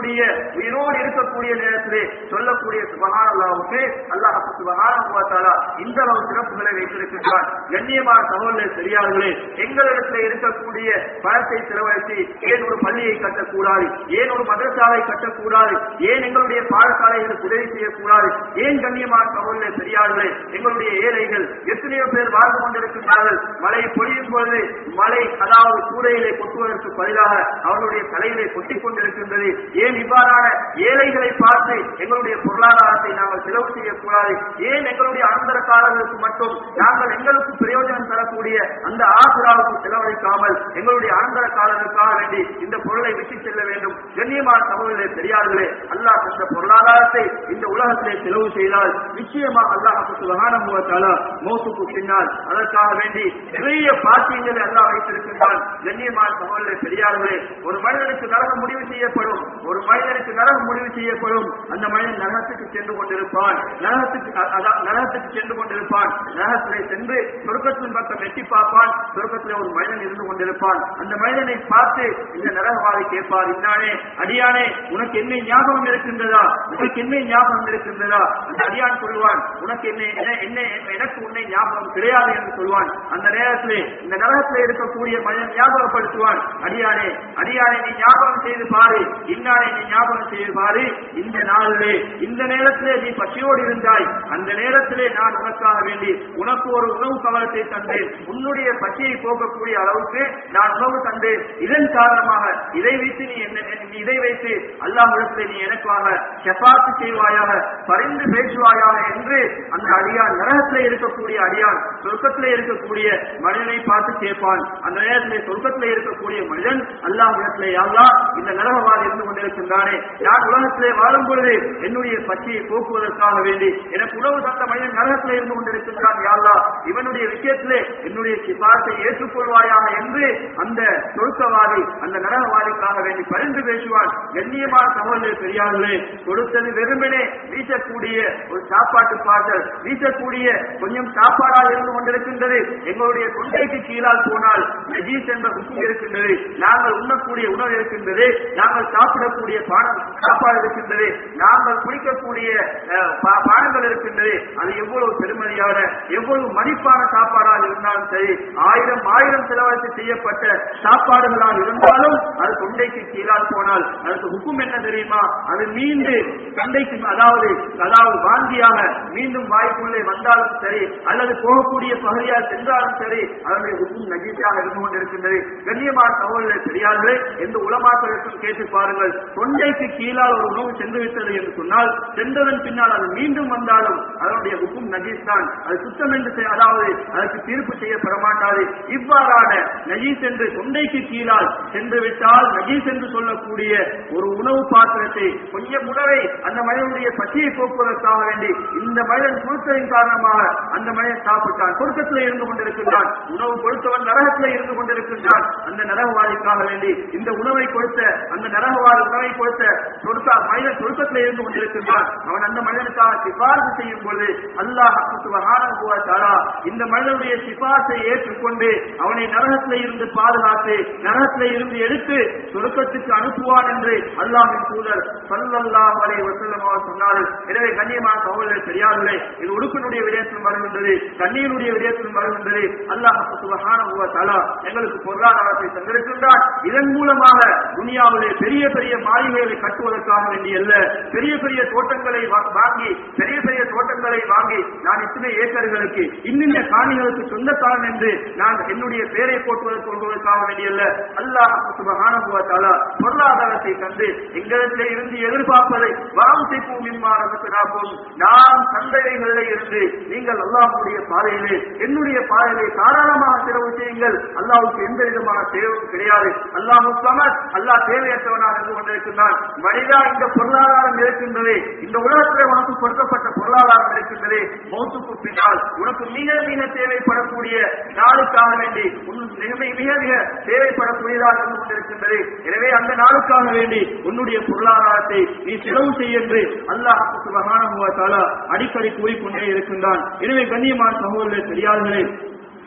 இருக்கக்கூடிய உயிரோடு இருக்கக்கூடிய நேரத்திலே சொல்லக்கூடிய சுபஹானல்லாஹ்வுக்கு அல்லாஹ் சுப்ஹானஹு வ தஆலா இந்த அளவு சிறப்புகளை வைத்திருக்கிறார். கண்ணியமான சகோதரர்களே பெரியார்களே, எங்களிடத்தில் இருக்கக்கூடிய பணத்தை செலவழித்து ஏன் ஒரு பள்ளியை கட்டக்கூடாது, ஏன் ஒரு மதரசாவை கட்டக்கூடாது, ஏன் எங்களுடைய பாடசாலைகளுக்கு உதவி செய்யக்கூடாது, ஏன் கண்ணியமான சகோதரர்களே பெரியார்களே எங்களுடைய ஏழைகள் எத்தனையோ பேர் வாழ்ந்து கொண்டிருக்கிறார்கள். மழை பொழியும் பொழுது மழை அதாவது கூரையிலே கொட்டுவதற்கு பதிலாக அவர்களுடைய தலையிலே கொட்டிக் கொண்டிருக்கின்றது. ஏன் இவ்வாறான ஏழைகளை பார்த்து எங்களுடைய பொருளாதாரத்தை நாங்கள் செலவு செய்யக்கூடாது, ஏன் எங்களுடைய அனந்தரக்காரர்களுக்கு மட்டும் நாங்கள் எங்களுக்கு பிரயோஜனம் தரக்கூடிய அந்த ஆசிராவுக்கு செலவழிக்காமல் எங்களுடைய அனந்தரக்காரர்களுக்காக வேண்டி இந்த பொருளை விட்டு செல்ல வேண்டும். கண்ணியமான சமூகங்களே பெரியார்களே, அல்லாஹ் தந்த பொருளாதாரத்தை இந்த உலகத்திலே செலவு செய்தால் நிச்சயமாக அல்லாஹ் சுப்ஹானஹு வ தஆலா மௌத்துக்கு பின்னால் அதற்காக வேண்டி நிறைய பாக்கியங்களை அல்லாஹ் வைத்திருக்கின்றான். கண்ணியமான சமூகங்களே பெரியார்களே, ஒரு மனிதனுக்கு நரகம் முடிவு செய்யப்படும், ஒரு மனிதனுக்கு நரகம் முடிவு செய்யப்படும். அந்த மனிதன் நரகத்துக்கு சென்று கொண்டிருப்பான், நரகத்துக்கு நரகத்துக்கு சென்று கொண்டிருப்பான். நரகத்திலே சென்று சொர்க்கத்தின் பக்கம் எட்டி பார்ப்பான். சொர்க்கத்திலே ஒரு மனிதன் இருந்து கொண்டிருப்பான். அந்த மனிதனை பார்த்து இந்த நரகவாதி கேட்பார், இன்னானே அடியானே உனக்கு என்ன ஞாபகம் இருக்கின்றதா, உனக்கு என்ன ஞாபகம் இருக்கின்றதா? அந்த அடியான் சொல்லுவான், உனக்கு என்ன என்ன எனக்கு உன்னை ஞாபகம் கிடையாது என்று சொல்வான். அந்த நேரத்திலே இந்த நரகத்திலே இருக்கக்கூடிய மனிதன் ஞாபகப்படுத்துவான், அடியானே அடியானே நீ ஞாபகம் செய்து பாரு, இன்னானே நீ ஞாபகம் செய்து பாரு, இந்த நாளிலே இந்த நேரத்திலே நீ பசியோடு இருந்தாய், அந்த நேரத்திலே நான் உனக்காக வேண்டி உனக்கு ஒரு உணவு கவலத்தை தந்தேன், உன்னுடைய பசியை போக்கக்கூடிய அளவுக்கு நான் உணவு தந்தேன். இதன் காரணமாக இதை வைத்து நீ இதை வைத்து அல்லாஹ்விடத்திலே நீ எனக்காக ஷஃபாத் செய்வாயாக, பரிந்து பேசுவாயாக என்று அந்த அடியான் நரகத்திலே இருக்கக்கூடிய அடியான் சொர்க்கத்திலே இருக்கக்கூடிய மனிதனை பார்த்து கேட்பான். அந்த நேரத்திலே சொர்க்கத்திலே இருக்கக்கூடிய மனிதன் அல்லாஹ்விடத்திலே, யா அல்லாஹ் இந்த நரகவாதி இருந்து கொண்டிருக்கின்றானே, நான் உலகத்திலே வாழும் பொழுது என்னுடைய பசியை போக்குவதற்காக வேண்டி எனக்கு உணவு தந்த மனிதன் நரகத்திலே இருந்து கொண்டிருக்கின்றான், யா அல்லாஹ் இவனுடைய விஷயத்திலே என்னுடைய சிபாத்தை ஏற்றுக்கொள்வாயாக என்று அந்த சொர்க்கவாதி அந்த நரகவாதிக்காக வேண்டி பரிந்து பேசுவான். கண்ணியமான சகோதரர்களே பெரியார்களே, கொடுத்தது வெறுமனே வீசக்கூடிய ஒரு சாப்பாட்டு பாட்டல், வீசக்கூடிய கொஞ்சம் சாப்பாடாக இருந்து கொண்டிருக்கின்றது. எங்களுடைய தொண்டைக்கு கீழால் போனால் நஜீஸ் என்ற உப்பு இருக்கின்றது, நாங்கள் உண்ணக்கூடிய உணவு இருக்கின்றது, நாங்கள் சாப்பிடக்கூடிய பானம் சாப்பாடு இருக்கின்றது, நாங்கள் குடிக்கக்கூடிய பானங்கள் இருக்கின்றது. அது எவ்வளவு பெருமதியான எவ்வளவு மதிப்பான சாப்பாடாக இருந்தாலும் சரி, ஆயிரம் ஆயிரம் செலவழித்து செய்யப்பட்ட சாப்பாடுகளாக இருந்தாலும் அது தொண்டைக்கு கீழால் போனால் அதுக்கு ஹுக்கும் என்ன தெரியுமா? அது மீண்டு தொண்டைக்கு அதாவது அதாவது வாந்தியாக மீண்டும் வாய்ப்புள்ளே வந்தாலும் சரி, அல்லது போகக்கூடிய பகுதியால் சென்றாலும் சரி, அதனுடைய ஹுக்கும் நஜீஸாக இருந்து கொண்டிருக்கின்றது. கண்ணியமான சகோதரர்களே பெரியார்களே, எந்த உலமாக்களுக்கும் கேட்டு பாருங்கள், தொண்டைக்கு கீழால் ஒரு உணவு சென்று விட்டது என்று சொன்னால் சென்றதன் பின்னால் அது மீண்டும் வந்தாலும் அதனுடைய ஹுக்கும் நஜீஸ் தான், அது சுத்தம் என்று அதாவது அதற்கு தீர்ப்பு செய்யப்பட மாட்டாது. இவ்வாறான நஜீஸ் என்று தொண்டைக்கு கீழால் சென்று விட்டால் நஜீஸ் என்று சொல்லக்கூடிய ஒரு உணவு பாத்திரத்தை கொஞ்சம் உணவை அந்த மனிதனுடைய பசியை போக்குவதற்காக வேண்டி இந்த மனிதன் கொடுத்ததின் காரணமாக அந்த மனிதன் சாப்பிட்டான், சொர்க்கத்திலே இருந்து கொண்டிருக்கின்றான், உணவு கொடுத்தவன் நரகத்திலே இருந்து கொண்டிருக்கின்றான். அந்த நரகவாதிக்காக வேண்டி இந்த உணவை கொடுத்த அந்த நரகவாதி உணவை கொடுத்த சொர்க்க மனிதன் சொர்க்கத்திலே இருந்து கொண்டிருக்கின்றான். அவன் அந்த மனிதனுக்காக சிபாரிசு செய்யும் பொழுது அல்லாஹ் சுப்ஹானஹு வ தஆலா இந்த மனிதனுடைய சிபாரிசை ஏற்றுக்கொண்டு அவனை நரகத்திலே இருந்து பாதுகாத்து நரகத்திலே இருந்து எடுத்து சொர்க்கத்துக்கு அனுப்புவான் என்று அல்லாஹ்வின் தூதர் ஸல்லல்லாஹு அலைஹி வஸல்லம் அவர்கள் சொன்னார்கள். எனவே கண்ணியமான சகோதரர்களே பெரியார்களே, இது உடுப்பினுடைய விடயத்தில் வருகின்றது, தண்ணீருடைய விடயத்தில் வருகின்றது. அல்லாஹ் சுப்ஹானஹு வ தஆலா எங்களுக்கு பொருளாதாரத்தை தந்திருக்கின்றார். இதன் மூலமாக துனியாவிலே பெரிய பெரிய மாளிகைகளை கட்டுவதற்காக வேண்டிய அல்ல, பெரிய பெரிய தோட்டங்களை வாங்கி பெரிய பெரிய தோட்டங்களை வாங்கி நான் இத்தனை ஏக்கர்களுக்கு இன்னின்ன காணிகளுக்கு சொந்தக்காரன் என்று நான் என்னுடைய பேரை போட்டுவதற்கு கொள்வதற்காக வேண்டியல்ல. அல்லாஹ் சுப்ஹானஹு வ தஆலா பொருளாதாரத்தை தந்து எங்களிடத்திலே இருந்து எதிர்பார்ப்பதை வாம்சிப்பு மிம்மா ரஸக்னாக்கும், நாம் தந்தைகளிலே இருந்து நீங்கள் அல்லாஹ்வுடைய பாதையிலே என்னுடைய பாதையிலே தாராளமாக செலவு செய்யுங்கள். அல்லாஹ்வுக்கு எந்த விதமான தேவையும் கிடையாது. அல்லாஹ் ஸமத், அல்லாஹ் தேவையற்றவனாக இருந்து கொண்டிருக்கிறான். மனிதா, இந்த பொருளாதாரம் இருக்கின்றது, இந்த உலகத்திலே உனக்கு கொடுக்கப்பட்ட பொருளாதாரம் இருக்கின்றது, மௌத்துக்கு பின்னால் உனக்கு மிக மிக தேவைப்படக்கூடிய நாளுக்காக வேண்டி மிக மிக மிக தேவைப்படக்கூடியதாக இருந்து கொண்டிருக்கின்றது. எனவே அந்த நாளுக்காக வேண்டி உன்னுடைய பொருளாதாரத்தை நீ செலவு செய்ய என்று அல்லாஹ் சுப்ஹானஹு வ தஆலா அடிக்கடி கூறிக்கொண்டே இருக்கின்றான். எனவே கண்ணியமான சகோதரர்களே பெரியார்களே,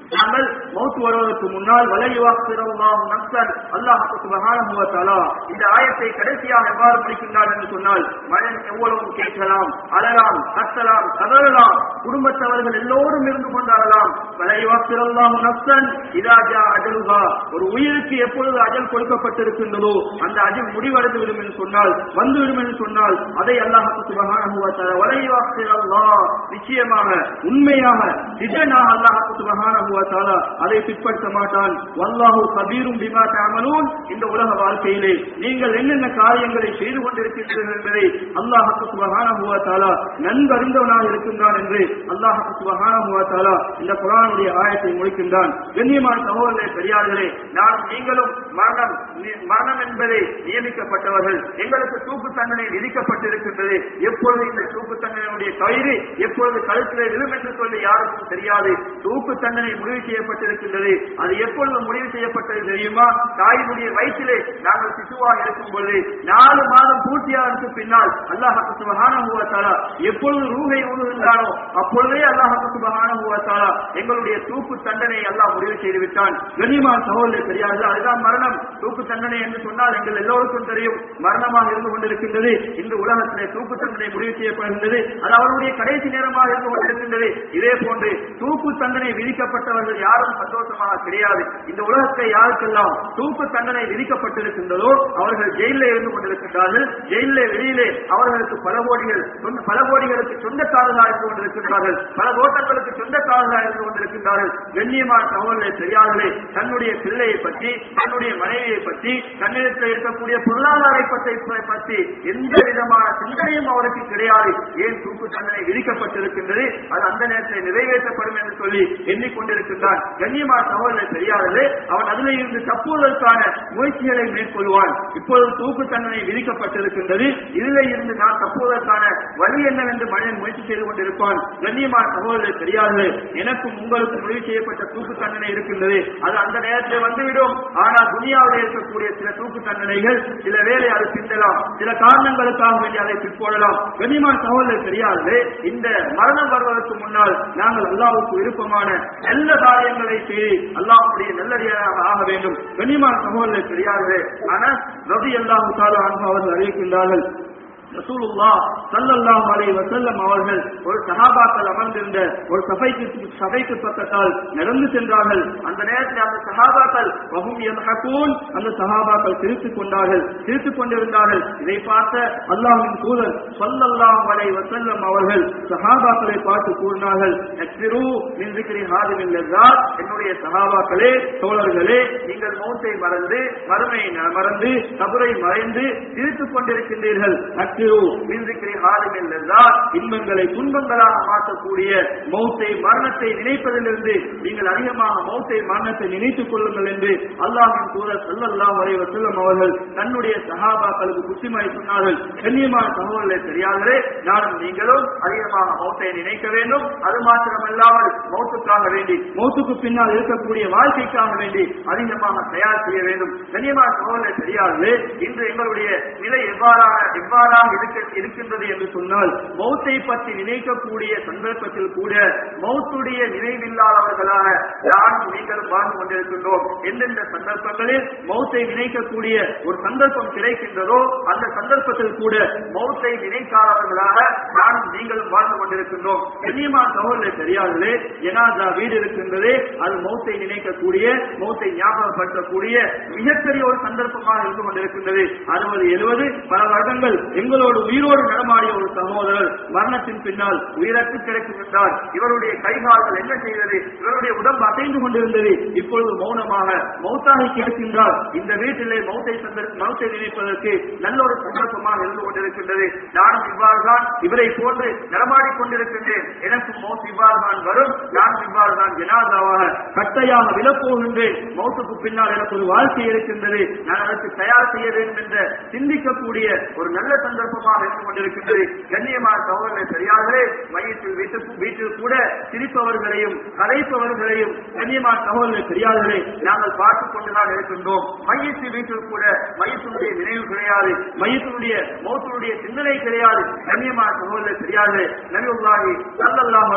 நாங்கள் மௌத் வருவதற்கு முன்னால் வலையுவாக்கிறாஹு நஃப்ஸன் அல்லாஹ் சுப்ஹானஹு வ தஆலா இந்த ஆயத்தை கடைசியாக எவ்வாறு முடிக்கின்றார் என்று சொன்னால், மனிதன் எவ்வளவு கேட்கலாம், அழலாம், கத்தலாம், கதறலாம், குடும்பத்தவர்கள் எல்லோரும் இருந்து கொண்டாடலாம். வலையுவாக்கிறாஹு நஃப்ஸன் இதா ஜா அஜலுஹா, ஒரு உயிருக்கு எப்பொழுது அஜல் கொடுக்கப்பட்டிருக்கின்றதோ அந்த அஜல் முடிவடைந்து விடும் என்று சொன்னால், வந்துவிடும் என்று சொன்னால், அதை அல்லாஹ் சுப்ஹானஹு வ தஆலா வலையுவாக்கிறாஹ் நிச்சயமாக உண்மையாக இதனாக அல்லாஹ் சுப்ஹானஹு வ தஆலா அதை பிற்படுத்த மாட்டான். வல்லாஹு கபீரும் பிமா தஅமலூன், இந்த உலக வாழ்க்கையிலே நீங்கள் என்னென்ன காரியங்களை செய்து கொண்டிருக்கிறீர்கள் என்பதை அல்லாஹ் சுப்ஹானஹு வ தஆலா நன்கறிந்தவனாக இருக்கின்றான் என்று அல்லாஹ் சுப்ஹானஹு வ தஆலா இந்த குர்ஆனுடைய ஆயத்தை முடிக்கின்றான். கண்ணியமான சகோதரர்களே, பெரியார்களே, நான் நீங்களும் மரணம் மரணம் என்பதை நியமிக்கப்பட்டவர்கள். எங்களுக்கு தூக்கு தண்டனை விதிக்கப்பட்டிருக்கின்றது. எப்பொழுது இந்த தூக்கு தண்டனையுடைய கயிறு எப்பொழுது கழுத்திலே விழும் என்று சொல்லி யாருக்கும் தெரியாது. தூக்கு தண்டனை முடிவு செய்யப்பட்டிருக்கின்றது. அது எப்பொழுது முடிவு செய்யப்பட்டது தெரியுமா? தாயினுடைய வயிற்றிலே நாங்கள் சிசுவாக இருக்கும் பொழுது நாலு மாதம் பூர்த்தியானதுக்கு பின்னால் அல்லாஹ் சுப்ஹானஹு வ தஆலா எப்பொழுது ரூஹை ஊதுகின்றானோ அப்பொழுதே அல்லாஹ் சுப்ஹானஹு வ தஆலா எங்களுடைய தூக்கு தண்டனை அல்லாஹ் முடிவு செய்து விட்டான். கண்ணியமான சகோதரர்களே, பெரியார்களே, அதுதான் மரணம். தூக்கு தண்டனை என்று சொன்னால் எங்கள் எல்லோருக்கும் தெரியும், மரணமாக இருந்து கொண்டிருக்கின்றது. இந்த உலகத்திலே தூக்கு தண்டனை முடிவு செய்யப்படுகின்றது. அது அவருடைய கடைசி நேரமாக இருந்து கொண்டிருக்கின்றது. இதே போன்று தூக்கு தண்டனை விதிக்கப்பட்டவர்கள் யாரும் சந்தோஷமாக கிடையாது. இந்த உலகத்தை யாருக்கெல்லாம் தூக்கு தண்டனை விதிக்கப்பட்டிருக்கின்றதோ அவர்கள் ஜெயிலே இருந்து கொண்டிருக்கின்றார்கள். ஜெயிலே வெளியிலே அவர்களுக்கு பல கோடிகள் பல கோடிகளுக்கு சொந்தக்காரர்களாக இருந்து கொண்டிருக்கின்றார்கள். பல தோட்டங்களுக்கு சொந்தக்காரர்களாக இருந்து கொண்டிருக்கின்றார்கள். கண்ணியமான சகோதரர்களே, பெரியார்களே, தன்னுடைய பிள்ளையை பற்றி, தன்னுடைய மனைவியை பற்றி, தன்னிடத்தில் இருக்கக்கூடிய பொருளாதாரத்தை பற்றி எந்த விதமான சிந்தனையும் அவருக்கு கிடையாது. ஏன் தூக்கு தண்டனை விதிக்கப்பட்டிருக்கின்றது, அது அந்த நேரத்தில் நிறைவேற்றப்படும் என்று சொல்லி எண்ணிக்கொண்டிருக்கின்றான். கண்ணியமான சகோதரர்களே, பெரியார்களே, அவன் அதிலே இருந்து தப்புவதற்கான முயற்சிகளை மேற்கொள்வான். இப்பொழுது தூக்கு தண்டனை விதிக்கப்பட்டிருக்கின்றது, இதிலே இருந்து நான் தப்புவதற்கான வழி என்னவென்று மனிதன் முயற்சி செய்து கொண்டிருப்பான். கண்ணியமான சகோதரர்களே, பெரியார்களே, எனக்கும் உங்களுக்கும் முடிவு செய்யப்பட்ட தூக்கு தண்டனை இருக்கின்றது. அது அந்த நேரத்தில் வந்துவிடும். ஆனால் துனியாவில் இருக்கக்கூடிய சில தூக்கு தண்டனைகள் சில வேளை அது பிந்தலாம், சில காரணங்களுக்காக வேண்டி அதை பிற்போடலாம். கண்ணியமான சகோதரர்களே, பெரியார்களே, இந்த மரணம் வருவதற்கு முன்னால் நாங்கள் அல்லாஹ்வுக்கு விருப்பமான நல்ல காரியங்களை செய்து அல்லாஹ்வுடைய நல்லடியாராக ஆக வேண்டும். கண்ணியமான சகோதரர்களே, பெரியார்களே, அனஸ் ரலியல்லாஹு தஆலா அன்ஹு அவர்கள் அறிவிக்கின்றார்கள், ரசூலுல்லாஹ் ஸல்லல்லாஹு அலைஹி வஸல்லம் அவர்கள் ஒரு சஹாபாக்கள் அமர்ந்திருந்த ஒரு சபைக்கு சபைக்கு பக்கத்தால் நடந்து சென்றார்கள். அந்த நேரத்தில் அந்த சஹாபாக்கள் வஹும் யத்ஹகூன், அந்த சஹாபாக்கள் சிரித்துக் கொண்டார்கள் சிரித்துக் கொண்டிருந்தார்கள். இதை பார்த்த அல்லாஹ்வின் தூதர் ஸல்லல்லாஹு அலைஹி வஸல்லம் அவர்கள் சஹாபாக்களை பார்த்து கூறினார்கள், அக்ஸிரு மின் ஸிக்ரி ஹாதிமில் லஸாத், என்னுடைய சஹாபாக்களே, தோழர்களே, நீங்கள் மௌத்தை மறந்து மறுமையை மறந்து கபரை மறைந்து சிரித்துக் கொண்டிருக்கின்றீர்கள். இன்பங்களை துன்பங்களாக மாற்றக்கூடிய மௌத்தை மரணத்தை நினைப்பதிலிருந்து நீங்கள் அதிகமாக மௌத்தை மரணத்தை நினைத்துக் கொள்ளுங்கள் என்று அல்லாஹ்வின் தூதர் ஸல்லல்லாஹு அலைஹி வஸல்லம் அவர்கள் தன்னுடைய சஹாபாக்களுக்கு புத்திமதி சொன்னார்கள். கண்ணியமான சகோதரர்களே, பெரியார்களே, நானும் நீங்களும் அதிகமாக மௌத்தை நினைக்க வேண்டும். அது மாத்திரமல்லாமல் மௌத்துக்காக வேண்டி, மௌத்துக்கு பின்னால் இருக்கக்கூடிய வாழ்க்கைக்காக வேண்டி அதிகமாக தயார் செய்ய வேண்டும். கண்ணியமான சகோதரர்களே, பெரியார்களே, இன்று எங்களுடைய நிலை எவ்வாறான எவ்வாறாக இருக்கின்றது என்று சொன்னால், மௌத்தை பற்றி நினைக்கக்கூடிய சந்தர்ப்பத்தில் கூட மௌத்துடைய நினைவில்லாதவர்களாக யாரும் நீங்கள் வாழ்ந்து கொண்டிருக்கின்றோம். எந்தெந்த சந்தர்ப்பங்களில் மௌத்தை நினைக்கக்கூடிய ஒரு சந்தர்ப்பம் கிடைக்கின்றதோ அந்த சந்தர்ப்பத்தில் கூட மௌத்தை நினைக்காதவர்களாக நானும் நீங்களும் வாழ்ந்து கொண்டிருக்கின்றோம். கண்ணியமான சகோதரர்களே, பெரியார்களே, ஜனாஸா வீடு இருக்கின்றதே, அது மௌத்தை நினைக்கக்கூடிய, மௌத்தை ஞாபகப்படுத்தக்கூடிய மிகப்பெரிய ஒரு சந்தர்ப்பமாக இருந்து கொண்டிருக்கின்றது. அறுபது எழுபது பல வருடங்கள் எங்களோடு உயிரோடு நடமாடிய ஒரு சகோதரர் மரணத்தின் பின்னால் உயிரற்று கிடைக்கின்றார். இவருடைய கைகால்கள் என்ன செய்தது, இவருடைய உடம்பு அசைந்து கொண்டிருந்தது, இப்பொழுது மௌனமாக மௌத்தாகி கிடக்கின்றார். இந்த வீட்டிலே மௌத்தை மௌத்தை நினைப்பதற்கு நல்ல ஒரு சந்தர்ப்பமாக இருந்து கொண்டிருக்கின்றது. நானும் இவ்வாறுதான் இவரை போன்று நடமாடிக் கொண்டிருக்கின்றேன். எனக்கும் மௌத் இவ்வாறுதான் வரும், நான் இவ்வாறுதான் ஜனாஸாவாக கட்டையாக விழப்போகின்றேன். மௌத்துக்கு பின்னால் எனக்கு ஒரு வாழ்க்கை இருக்கின்றது, நான் அதற்கு தயார் செய்ய வேண்டும் என்ற சிந்திக்கக்கூடிய ஒரு நல்ல சந்தர்ப்பமாக இருந்து கொண்டிருக்கின்றது. கண்ணியமான சகோதரர்களே, பெரியார்களே, மையத்தில் வீட்டில் கூட சிரிப்பவர்களையும் கலைப்பவர்களையும் கண்ணியமான சகோதரர்களே, பெரியார்களே, நாங்கள் பார்த்துக் கொண்டுதான் இருக்கின்றோம். மையத்து வீட்டில் கூட மையத்தினுடைய நினைவு கிடையாது, மையத்தினுடைய மௌத்தினுடைய சிந்தனை கிடையாது. கண்ணியமான சகோதரர்களே, பெரியார்களே, நபியுல்லாஹி ஸல்லல்லாஹு அலைஹி வஸல்லம்